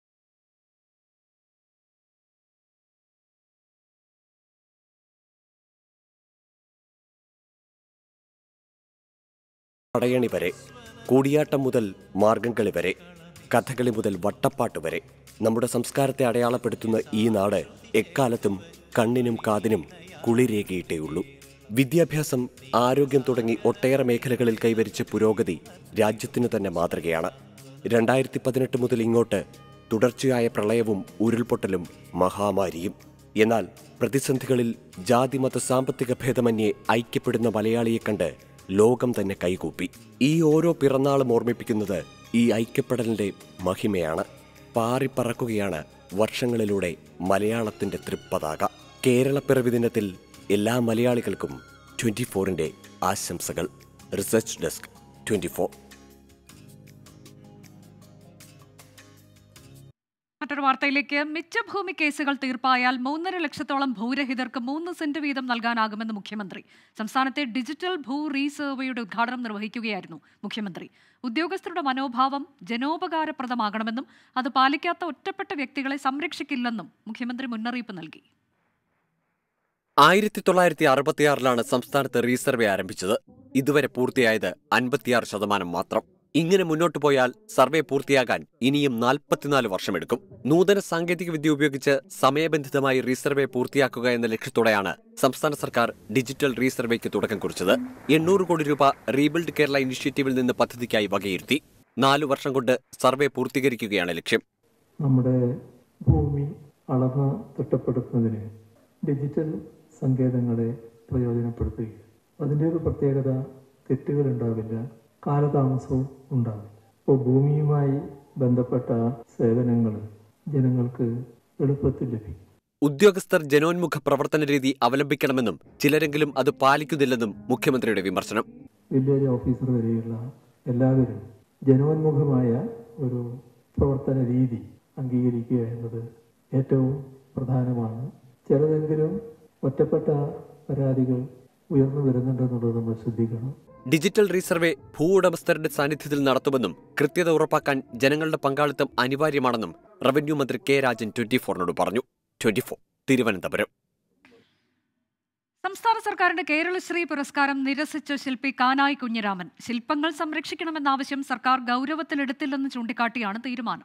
പടയണി വരെ, കൂടിയാട്ടം മുതൽ മാർഗംകളി വരെ, കഥകളി മുതൽ വട്ടപ്പാട്ട് വരെ നമ്മുടെ സംസ്കാരത്തെ അടയാളപ്പെടുത്തുന്ന ഈ നാട് എക്കാലത്തും കണ്ണിനും കാതിനും കുളിരേകിയിട്ടേയുള്ളൂ. വിദ്യാഭ്യാസം, ആരോഗ്യം തുടങ്ങി ഒട്ടേറെ മേഖലകളിൽ കൈവരിച്ച പുരോഗതി രാജ്യത്തിന് തന്നെ മാതൃകയാണ്. 2018 മുതൽ ഇങ്ങോട്ട് തുടർച്ചയായ പ്രളയവും ഉരുൾപൊട്ടലും മഹാമാരിയും. എന്നാൽ പ്രതിസന്ധികളിൽ ജാതിമത സാമ്പത്തിക ഭേദമന്യേ ഐക്യപ്പെടുന്ന മലയാളിയെ കണ്ട് ലോകം തന്നെ കൈകൂപ്പി. ഈ ഓരോ പിറന്നാളും ഓർമ്മിപ്പിക്കുന്നത് ഈ ഐക്യപ്പെടലിന്റെ മഹിമയാണ്. പാറിപ്പറക്കുകയാണ് വർഷങ്ങളിലൂടെ മലയാളത്തിന്റെ തൃപ്പതാക. കേരളപ്പിറവി ദിനത്തിൽ എല്ലാ മലയാളികൾക്കും 24-ന്റെ ആശംസകൾ. Research desk 24. മറ്റൊരു വാർത്തയിലേക്ക്. മിച്ചഭൂമി കേസുകൾ തീർപ്പായാൽ 3.5 ലക്ഷത്തോളം ഭൂരഹിതർക്ക് 3 സെന്റ് വീതം നൽകാനാകുമെന്ന് മുഖ്യമന്ത്രി. സംസ്ഥാനത്തെ ഡിജിറ്റൽ ഭൂ റീസർവേയുടെ ഉദ്ഘാടനം നിർവഹിക്കുകയായിരുന്നു മുഖ്യമന്ത്രി. ഉദ്യോഗസ്ഥരുടെ മനോഭാവം ജനോപകാരപ്രദമാകണമെന്നും അത് പാലിക്കാത്ത ഒറ്റപ്പെട്ട വ്യക്തികളെ സംരക്ഷിക്കില്ലെന്നും മുഖ്യമന്ത്രി മുന്നറിയിപ്പ് നൽകി. 1966 സംസ്ഥാനത്ത് റീസർവേ ആരംഭിച്ചത്. ഇതുവരെ പൂർത്തിയായത് 56% മാത്രം. ഇങ്ങനെ മുന്നോട്ടു പോയാൽ സർവേ പൂർത്തിയാകാൻ ഇനിയും 44 വർഷമെടുക്കും. നൂതന സാങ്കേതിക വിദ്യ ഉപയോഗിച്ച് സമയബന്ധിതമായി റീസർവേ പൂർത്തിയാക്കുക എന്ന ലക്ഷ്യത്തോടെയാണ് സംസ്ഥാന സർക്കാർ ഡിജിറ്റൽ റീസർവേക്ക് തുടക്കം കുറിച്ചത്. 800 കോടി രൂപ റീബിൽഡ് കേരള ഇനിഷ്യേറ്റീവിൽ നിന്ന് പദ്ധതിക്കായി വകയിരുത്തി. 4 വർഷം കൊണ്ട് സർവേ പൂർത്തീകരിക്കുകയാണ് ലക്ഷ്യം. നമ്മുടെ ഭൂമി അളന്ന് തിട്ടപ്പെടുത്തുന്നതിന് ഡിജിറ്റൽ സങ്കേതങ്ങളെ പ്രയോജനപ്പെടുത്തുകയും അതിൻ്റെ ഒരു പ്രത്യേകത തെറ്റുകളുണ്ടാവില്ല, കാലതാമസവും ഉണ്ടാകും. ഇപ്പോൾ ഭൂമിയുമായി ബന്ധപ്പെട്ട സേവനങ്ങൾ ജനങ്ങൾക്ക് എളുപ്പത്തിൽ ലഭിക്കും. ഉദ്യോഗസ്ഥർ ജനോന്മുഖ പ്രവർത്തന രീതി അവലംബിക്കണമെന്നും ചിലരെങ്കിലും അത് പാലിക്കുന്നില്ലെന്നും മുഖ്യമന്ത്രിയുടെ വിമർശനം. വില്ലേജ് ഓഫീസർ വരെയുള്ള എല്ലാവരും ജനോന്മുഖമായ ഒരു പ്രവർത്തന രീതി അംഗീകരിക്കുക എന്നത് ഏറ്റവും പ്രധാനമാണ്. ചിലതെങ്കിലും ഒറ്റപ്പെട്ട പരാതികൾ ഉയർന്നു വരുന്നുണ്ടെന്നുള്ളത് നമ്മൾ ശ്രദ്ധിക്കണം. ഡിജിറ്റൽ റീസർവേ ഭൂവുടമസ്ഥരുടെ സാന്നിധ്യത്തിൽ നടത്തുമെന്നും കൃത്യത ഉറപ്പാക്കാൻ ജനങ്ങളുടെ പങ്കാളിത്തം അനിവാര്യമാണെന്നും റവന്യൂ മന്ത്രി കെ രാജൻ 24-നോട് പറഞ്ഞു. 24 തിരുവനന്തപുരം. സംസ്ഥാന സർക്കാരിന്റെ കേരളശ്രീ പുരസ്കാരം നിരസിച്ച ശില്പി കാനായി കുഞ്ഞിരാമൻ. ശില്പങ്ങൾ സംരക്ഷിക്കണമെന്ന ആവശ്യം സർക്കാർ ഗൗരവത്തിലെടുത്തില്ലെന്ന് ചൂണ്ടിക്കാട്ടിയാണ് തീരുമാനം.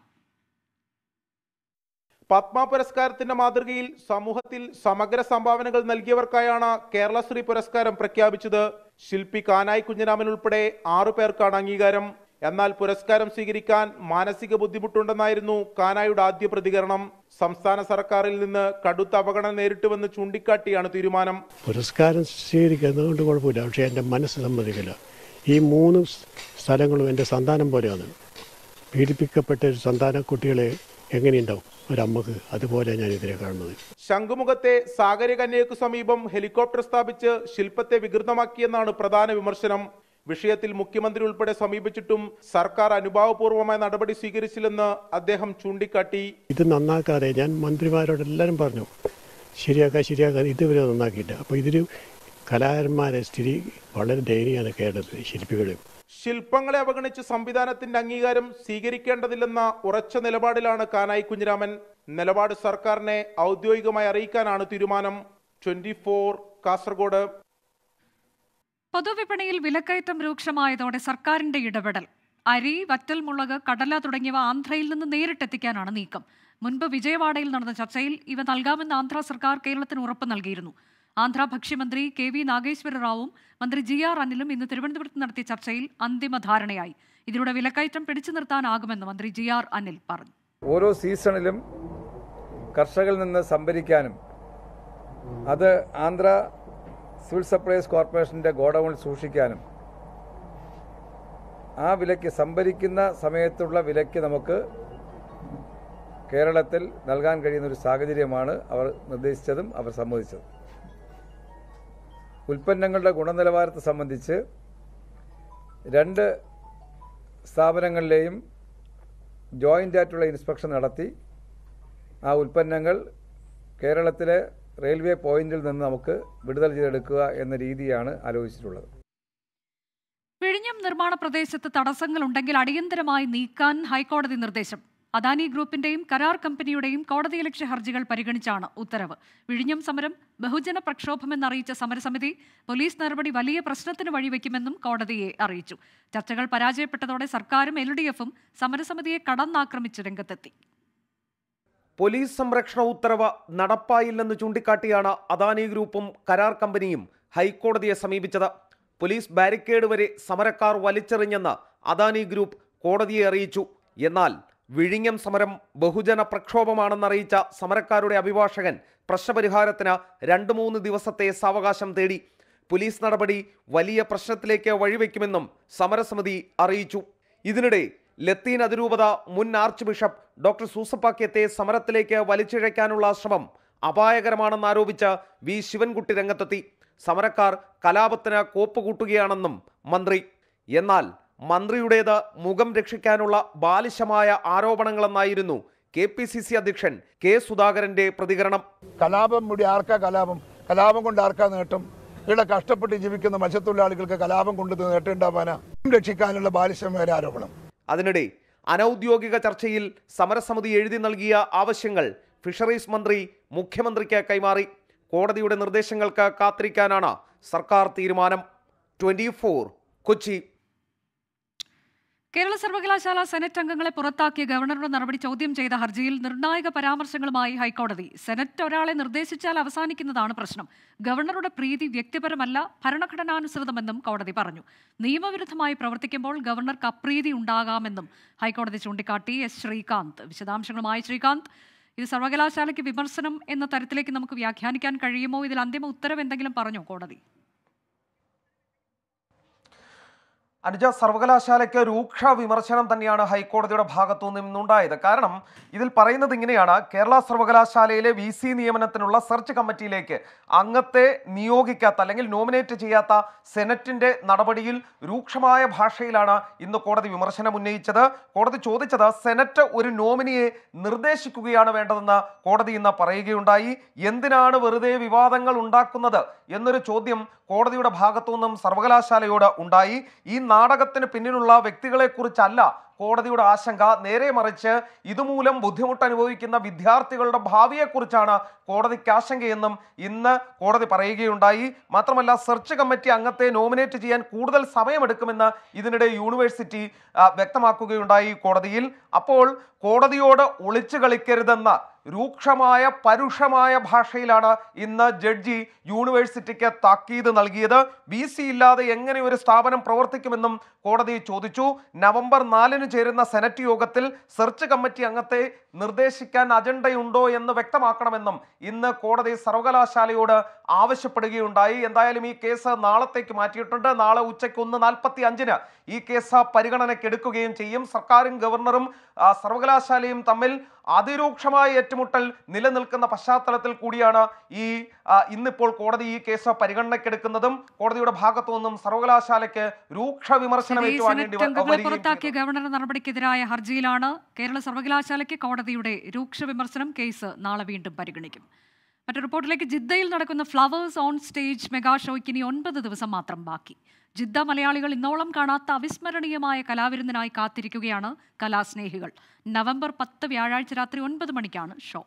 പത്മ പുരസ്കാരത്തിന്റെ മാതൃകയിൽ സമൂഹത്തിൽ സമഗ്ര സംഭാവനകൾ നൽകിയവർക്കായാണ് കേരളശ്രീ പുരസ്കാരം പ്രഖ്യാപിച്ചത്. ശില്പി കാനായി കുഞ്ഞിരാമൻ ഉൾപ്പെടെ 6 പേർക്കാണ് അംഗീകാരം. എന്നാൽ പുരസ്കാരം സ്വീകരിക്കാൻ മാനസിക ബുദ്ധിമുട്ടുണ്ടെന്നായിരുന്നു കാനായുടെ ആദ്യ പ്രതികരണം. സംസ്ഥാന സർക്കാരിൽ നിന്ന് കടുത്ത അവഗണന നേരിട്ടുവെന്ന് ചൂണ്ടിക്കാട്ടിയാണ് തീരുമാനം. പുരസ്കാരം സ്വീകരിക്കുന്നതുകൊണ്ട് കുഴപ്പമില്ല, പക്ഷേ എൻ്റെ മനസ്സ് സമ്മതിക്കില്ല. ഈ 3 സ്ഥലങ്ങളും എൻ്റെ സന്താനം പോലെയാണ്. പീഡിപ്പിക്കപ്പെട്ട ഒരു സന്താന കുട്ടികളെ എങ്ങനെയുണ്ടാവും ഒരമ്മക്ക്? അതുപോലെ ഞാൻ ഇതിനെ കാണുന്നത്. ശംഖുമുഖത്തെ സാഗരകന്യയ്ക്കു സമീപം ഹെലികോപ്റ്റർ സ്ഥാപിച്ച് ശില്പത്തെ വികൃതമാക്കിയെന്നാണ് പ്രധാന വിമർശനം. വിഷയത്തിൽ മുഖ്യമന്ത്രി ഉൾപ്പെടെ സമീപിച്ചിട്ടും സർക്കാർ അനുഭാവപൂർവമായ നടപടി സ്വീകരിച്ചില്ലെന്ന് അദ്ദേഹം ചൂണ്ടിക്കാട്ടി. ഇത് നന്നാക്കാതെ ഞാൻ മന്ത്രിമാരോടെല്ലാവരും പറഞ്ഞു ശരിയാക്കാൻ ഇതുവരെ നന്നാക്കിയില്ല. അപ്പോൾ ഇതിൽ കലാകാരന്മാരെ സ്ഥിതി വളരെ ദയനീയമാണ് കേരളത്തിലെ ശില്പികളും. ശില്പങ്ങളെ അവഗണിച്ച് സംവിധാനത്തിന്റെ അംഗീകാരം സ്വീകരിക്കേണ്ടതില്ലെന്ന ഉറച്ച നിലപാടിലാണ് കാനായി കുഞ്ഞിരാമൻ. നിലപാട് സർക്കാരിനെ ഔദ്യോഗികമായി അറിയിക്കാനാണ് തീരുമാനം. 24 കാസർഗോഡ്. പൊതുവിപണിയിൽ വിലക്കയറ്റം രൂക്ഷമായതോടെ സർക്കാരിന്റെ ഇടപെടൽ. അരി, വറ്റൽമുളക്, കടല തുടങ്ങിയവ ആന്ധ്രയിൽ നിന്ന് നേരിട്ടെത്തിക്കാനാണ് നീക്കം. മുൻപ് വിജയവാഡയിൽ നടന്ന ചർച്ചയിൽ ഇവ നൽകാമെന്ന് ആന്ധ്ര സർക്കാർ കേരളത്തിന് ഉറപ്പ് നൽകിയിരുന്നു. ആന്ധ്ര ഭക്ഷ്യമന്ത്രി KV നാഗേശ്വര റാവുവും മന്ത്രി GR അനിലും ഇന്ന് തിരുവനന്തപുരത്ത് നടത്തിയ ചർച്ചയിൽ അന്തിമ ധാരണയായി. ഇതിലൂടെ വിലക്കയറ്റം പിടിച്ചു നിർത്താനാകുമെന്ന് മന്ത്രി GR അനിൽ പറഞ്ഞു. ഓരോ സീസണിലും കർഷകരിൽ നിന്ന് സംഭരിക്കാനും അത് ആന്ധ്ര സിവിൽ സപ്ലൈസ് കോർപ്പറേഷന്റെ ഗോഡൌണിൽ സൂക്ഷിക്കാനും ആ വിലയ്ക്ക് സംഭരിക്കുന്ന സമയത്തുള്ള വിലയ്ക്ക് നമുക്ക് കേരളത്തിൽ നൽകാൻ കഴിയുന്ന ഒരു സാഹചര്യമാണ് അവർ നിർദ്ദേശിച്ചതും അവർ സമ്മതിച്ചതും. ഉൽപ്പന്നങ്ങളുടെ ഗുണനിലവാരത്തെ സംബന്ധിച്ച് 2 സ്ഥാപനങ്ങളിലെയും ജോയിൻ്റ് ആയിട്ടുള്ള ഇൻസ്പെക്ഷൻ നടത്തി ആ ഉൽപ്പന്നങ്ങൾ കേരളത്തിലെ റെയിൽവേ പോയിന്റിൽ നിന്ന് നമുക്ക് വിടുതൽ ചെയ്തെടുക്കുക എന്ന രീതിയാണ് ആലോചിച്ചിട്ടുള്ളത്. വിഴിഞ്ഞം നിർമ്മാണ പ്രദേശത്ത് തടസ്സങ്ങളുണ്ടെങ്കിൽ അടിയന്തരമായി നീക്കാൻ ഹൈക്കോടതി നിർദ്ദേശം. അദാനി ഗ്രൂപ്പിന്റെയും കരാർ കമ്പനിയുടെയും കോടതിയലക്ഷ്യ ഹർജികൾ പരിഗണിച്ചാണ് ഉത്തരവ്. വിഴിഞ്ഞം സമരം ബഹുജന പ്രക്ഷോഭമെന്നറിയിച്ച സമരസമിതി പോലീസ് നടപടി വലിയ പ്രശ്നത്തിന് വഴിവെക്കുമെന്നും കോടതിയെ അറിയിച്ചു. ചർച്ചകൾ പരാജയപ്പെട്ടതോടെ സർക്കാരും LDFും സമരസമിതിയെ കടന്നാക്രമിച്ച് രംഗത്തെത്തി. പോലീസ് സംരക്ഷണ ഉത്തരവ് നടപ്പായില്ലെന്ന് ചൂണ്ടിക്കാട്ടിയാണ് അദാനി ഗ്രൂപ്പും കരാർ കമ്പനിയും ഹൈക്കോടതിയെ സമീപിച്ചത്. പോലീസ് ബാരിക്കേഡ് വരെ സമരക്കാർ വലിച്ചെറിഞ്ഞെന്ന് അദാനി ഗ്രൂപ്പ് കോടതിയെ അറിയിച്ചു. എന്നാൽ വിഴിഞ്ഞം സമരം ബഹുജന പ്രക്ഷോഭമാണെന്നറിയിച്ച സമരക്കാരുടെ അഭിഭാഷകൻ പ്രശ്നപരിഹാരത്തിന് 2-3 ദിവസത്തെ സാവകാശം തേടി. പോലീസ് നടപടി വലിയ പ്രശ്നത്തിലേക്ക് വഴിവെക്കുമെന്നും സമരസമിതി അറിയിച്ചു. ഇതിനിടെ ലത്തീൻ അതിരൂപത മുൻ ആർച്ച് ബിഷപ്പ് ഡോക്ടർ സൂസപ്പാക്യത്തെ സമരത്തിലേക്ക് വലിച്ചിഴയ്ക്കാനുള്ള ശ്രമം അപായകരമാണെന്നാരോപിച്ച് വി ശിവൻകുട്ടി രംഗത്തെത്തി. സമരക്കാർ കലാപത്തിന് കോപ്പുകൂട്ടുകയാണെന്നും മന്ത്രി. എന്നാൽ മന്ത്രിയുടേത് മുഖം രക്ഷിക്കാനുള്ള ബാലിശമായ ആരോപണങ്ങളെന്നായിരുന്നു KPCC അധ്യക്ഷൻ K. സുധാകരന്റെ പ്രതികരണം. കലാപം മുടി ആർക്കാ കലാപം? കലാപം കൊണ്ട് ആർക്കാ നേട്ടം? ഇവിടെ കഷ്ടപ്പെട്ട് ജീവിക്കുന്ന മത്സ്യത്തൊഴിലാളികൾക്ക് കലാപം കൊണ്ട് നേട്ടമുണ്ടാവാനാ? രക്ഷിക്കാനുള്ള ബാലിശമായ ആരോപണം. അതിനിടെ അനൌദ്യോഗിക ചർച്ചയിൽ സമരസമിതി എഴുതി നൽകിയ ആവശ്യങ്ങൾ ഫിഷറീസ് മന്ത്രി മുഖ്യമന്ത്രിക്ക് കൈമാറി. കോടതിയുടെ നിർദ്ദേശങ്ങൾക്ക് കാത്തിരിക്കാനാണ് സർക്കാർ തീരുമാനം. 24 കൊച്ചി. കേരള സർവകലാശാല സെനറ്റ് അംഗങ്ങളെ പുറത്താക്കിയ ഗവർണറുടെ നടപടി ചോദ്യം ചെയ്ത ഹർജിയിൽ നിർണായക പരാമർശങ്ങളുമായി ഹൈക്കോടതി. സെനറ്റ് ഒരാളെ നിർദ്ദേശിച്ചാൽ അവസാനിക്കുന്നതാണ് പ്രശ്നം. ഗവർണറുടെ പ്രീതി വ്യക്തിപരമല്ല, ഭരണഘടനാനുസൃതമെന്നും കോടതി പറഞ്ഞു. നിയമവിരുദ്ധമായി പ്രവർത്തിക്കുമ്പോൾ ഗവർണർക്ക് അപ്രീതി ഉണ്ടാകാമെന്നും ഹൈക്കോടതി ചൂണ്ടിക്കാട്ടി. S. ശ്രീകാന്ത് വിശദാംശങ്ങളുമായി. ശ്രീകാന്ത്, ഇത് സർവകലാശാലയ്ക്ക് വിമർശനം എന്ന തരത്തിലേക്ക് നമുക്ക് വ്യാഖ്യാനിക്കാൻ കഴിയുമോ? ഇതിൽ അന്തിമ ഉത്തരവ് എന്തെങ്കിലും പറഞ്ഞോ കോടതി? അനുജ, സർവകലാശാലയ്ക്ക് രൂക്ഷ വിമർശനം തന്നെയാണ് ഹൈക്കോടതിയുടെ ഭാഗത്തു നിന്നുണ്ടായത്. കാരണം ഇതിൽ പറയുന്നത് ഇങ്ങനെയാണ്: കേരള സർവകലാശാലയിലെ VC നിയമനത്തിനുള്ള സെർച്ച് കമ്മിറ്റിയിലേക്ക് അംഗത്തെ നിയോഗിക്കാത്ത അല്ലെങ്കിൽ നോമിനേറ്റ് ചെയ്യാത്ത സെനറ്റിന്റെ നടപടിയിൽ രൂക്ഷമായ ഭാഷയിലാണ് ഇന്ന് കോടതി വിമർശനം ഉന്നയിച്ചത്. കോടതി ചോദിച്ചത് സെനറ്റ് ഒരു നോമിനിയെ നിർദ്ദേശിക്കുകയാണ് വേണ്ടതെന്ന് കോടതി ഇന്ന് പറയുകയുണ്ടായി. എന്തിനാണ് വെറുതെ വിവാദങ്ങൾ ഉണ്ടാക്കുന്നത് എന്നൊരു ചോദ്യം കോടതിയുടെ ഭാഗത്തു നിന്നും സർവകലാശാലയോട് ഉണ്ടായി. ഈ നാടകത്തിന് പിന്നിലുള്ള വ്യക്തികളെക്കുറിച്ചല്ല കോടതിയുടെ ആശങ്ക, നേരെ മറിച്ച് ഇതുമൂലം ബുദ്ധിമുട്ട് അനുഭവിക്കുന്ന വിദ്യാർത്ഥികളുടെ ഭാവിയെക്കുറിച്ചാണ് കോടതിക്ക് ആശങ്കയെന്നും ഇന്ന് കോടതി പറയുകയുണ്ടായി. മാത്രമല്ല, സെർച്ച് കമ്മിറ്റി അംഗത്തെ നോമിനേറ്റ് ചെയ്യാൻ കൂടുതൽ സമയമെടുക്കുമെന്ന് ഇതിനിടെ യൂണിവേഴ്സിറ്റി വ്യക്തമാക്കുകയുണ്ടായി കോടതിയിൽ. അപ്പോൾ കോടതിയോട് ഒളിച്ചു കളിക്കരുതെന്ന രൂക്ഷമായ പരുഷമായ ഭാഷയിലാണ് ഇന്ന് ജഡ്ജി യൂണിവേഴ്സിറ്റിക്ക് താക്കീത് നൽകിയത്. VC ഇല്ലാതെ എങ്ങനെ ഒരു സ്ഥാപനം പ്രവർത്തിക്കുമെന്നും കോടതി ചോദിച്ചു. നവംബർ 4 ചേരുന്ന സെനറ്റ് യോഗത്തിൽ സെർച്ച് കമ്മിറ്റി അംഗത്തെ നിർദ്ദേശിക്കാൻ അജണ്ടയുണ്ടോ എന്ന് വ്യക്തമാക്കണമെന്നും ഇന്ന് കോടതി സർവകലാശാലയോട് ആവശ്യപ്പെടുകയുണ്ടായി. എന്തായാലും ഈ കേസ് നാളത്തേക്ക് മാറ്റിയിട്ടുണ്ട്. നാളെ ഉച്ചയ്ക്ക് 1:45 ഈ കേസ് പരിഗണനയ്ക്കെടുക്കുകയും ചെയ്യും. സർക്കാരും ഗവർണറും സർവകലാശാലയും തമ്മിൽ അതിരൂക്ഷമായ ഏറ്റുമുട്ടൽ നിലനിൽക്കുന്ന പശ്ചാത്തലത്തിൽ കൂടിയാണ് ഇന്നിപ്പോൾ കോടതി ഈ കേസ് പരിഗണനയ്ക്കെടുക്കുന്നതും കോടതിയുടെ ഭാഗത്തു നിന്നും സർവകലാശാലയ്ക്ക് രൂക്ഷ വിമർശനം പുറത്താക്കിയ ഗവർണർ നടപടിക്കെതിരായ ഹർജിയിലാണ് കേരള സർവകലാശാലയ്ക്ക് കോടതിയുടെ രൂക്ഷ വിമർശനം. കേസ് നാളെ വീണ്ടും പരിഗണിക്കും. മറ്റൊരു റിപ്പോർട്ടിലേക്ക്. ജിദ്ദയിൽ നടക്കുന്ന ഫ്ലവേഴ്സ് ഓൺ സ്റ്റേജ് മെഗാ ഷോയ്ക്ക് ഇനി 9 ദിവസം മാത്രം ബാക്കി. ജിദ്ദ മലയാളികൾ ഇന്നോളം കാണാത്ത അവിസ്മരണീയമായ കലാവിരുന്നിനായി കാത്തിരിക്കുകയാണ് കലാസ്നേഹികൾ. നവംബർ 10 വ്യാഴാഴ്ച രാത്രി 9 മണിക്കാണ് ഷോ.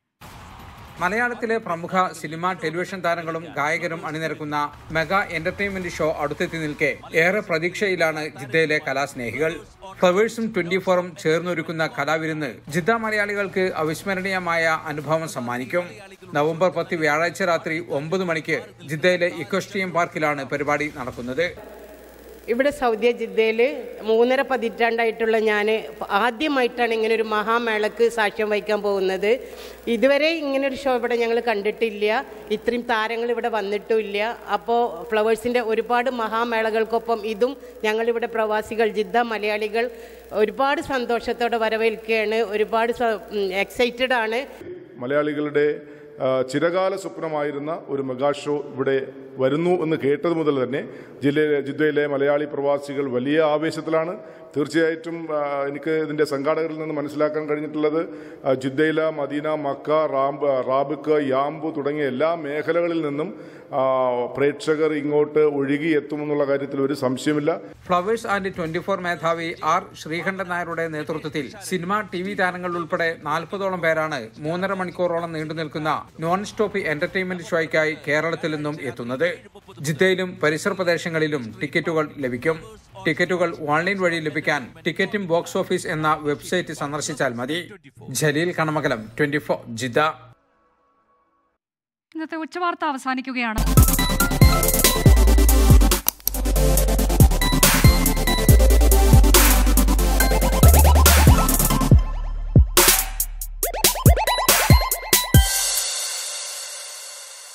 മലയാളത്തിലെ പ്രമുഖ സിനിമ, ടെലിവിഷൻ താരങ്ങളും ഗായകരും അണിനിരക്കുന്ന മെഗാ എന്റർടൈൻമെന്റ് ഷോ അടുത്തെത്തി നിൽക്കെ ഏറെ പ്രതീക്ഷയിലാണ് ജിദ്ദയിലെ കലാസ്നേഹികൾ. ഫ്ലവേഴ്സും 24ഉം ചേർന്നൊരുക്കുന്ന കലാവിരുന്ന് ജിദ്ദ മലയാളികൾക്ക് അവിസ്മരണീയമായ അനുഭവം സമ്മാനിക്കും. നവംബർ 10 വ്യാഴാഴ്ച രാത്രി 9 മണിക്ക് ജിദ്ദയിലെ ഇക്വസ്ട്രിയം പാർക്കിലാണ് പരിപാടി നടക്കുന്നത്. ഇവിടെ സൗദി ജിദ്ദയിൽ 3.5 പതിറ്റാണ്ടായിട്ടുള്ള ഞാൻ ആദ്യമായിട്ടാണ് ഇങ്ങനെ ഒരു മഹാമേളക്ക് സാക്ഷ്യം വഹിക്കാൻ പോകുന്നത്. ഇതുവരെ ഇങ്ങനൊരു ഷോ ഇവിടെ ഞങ്ങൾ കണ്ടിട്ടില്ല, ഇത്രയും താരങ്ങൾ ഇവിടെ വന്നിട്ടുമില്ല. അപ്പോൾ ഫ്ലവേഴ്സിൻ്റെ ഒരുപാട് മഹാമേളകൾക്കൊപ്പം ഇതും ഞങ്ങളിവിടെ പ്രവാസികൾ ജിദ്ദ മലയാളികൾ ഒരുപാട് സന്തോഷത്തോടെ വരവേൽക്കുകയാണ്, ഒരുപാട് എക്സൈറ്റഡ് ആണ്. മലയാളികളുടെ ചിരകാല സ്വപ്നമായിരുന്ന ഒരു മെഗാ ഷോ ഇവിടെ വരുന്നു എന്ന് കേട്ടത് മുതൽ തന്നെ ജിദ്ദയിലെ മലയാളി പ്രവാസികൾ വലിയ ആവേശത്തിലാണ്. തീർച്ചയായിട്ടും എനിക്ക് ഇതിൻ്റെ സംഘാടകരിൽ നിന്ന് മനസ്സിലാക്കാൻ കഴിഞ്ഞിട്ടുള്ളത് ജിദ്ദയിലെ മദീന, മക്ക, റാബിക്ക്, യാംബു തുടങ്ങിയ എല്ലാ മേഖലകളിൽ നിന്നും പ്രേക്ഷകർ ഇങ്ങോട്ട് ഒഴുകി എത്തുമെന്നുള്ള കാര്യത്തിൽ ഒരു സംശയമില്ല. ഫ്ലവേഴ്സ് ആൻഡ് 24 മേധാവി ആർ ശ്രീകണ്ഠൻ നായരുടെ നേതൃത്വത്തിൽ സിനിമ, TV താരങ്ങൾ ഉൾപ്പെടെ 40ഓളം പേരാണ് 3.5 മണിക്കൂറോളം നീണ്ടു നിൽക്കുന്ന നോൺ സ്റ്റോപ്പ് എന്റർടൈൻമെന്റ് ഷോയ്ക്കായി കേരളത്തിൽ നിന്നും എത്തുന്നത്. ജിദ്ദയിലും പരിസര പ്രദേശങ്ങളിലും ടിക്കറ്റുകൾ ലഭിക്കും. ടിക്കറ്റുകൾ ഓൺലൈൻ വഴി ലഭിക്കാൻ ടിക്കറ്റും ബോക്സ് ഓഫീസ് എന്ന വെബ്സൈറ്റ് സന്ദർശിച്ചാൽ മതി. ജലീൽ കണമകലം, 24 ജിദ്ദ. ഇന്നത്തെ ഉച്ചവാർത്ത അവസാനിക്കുകയാണ്.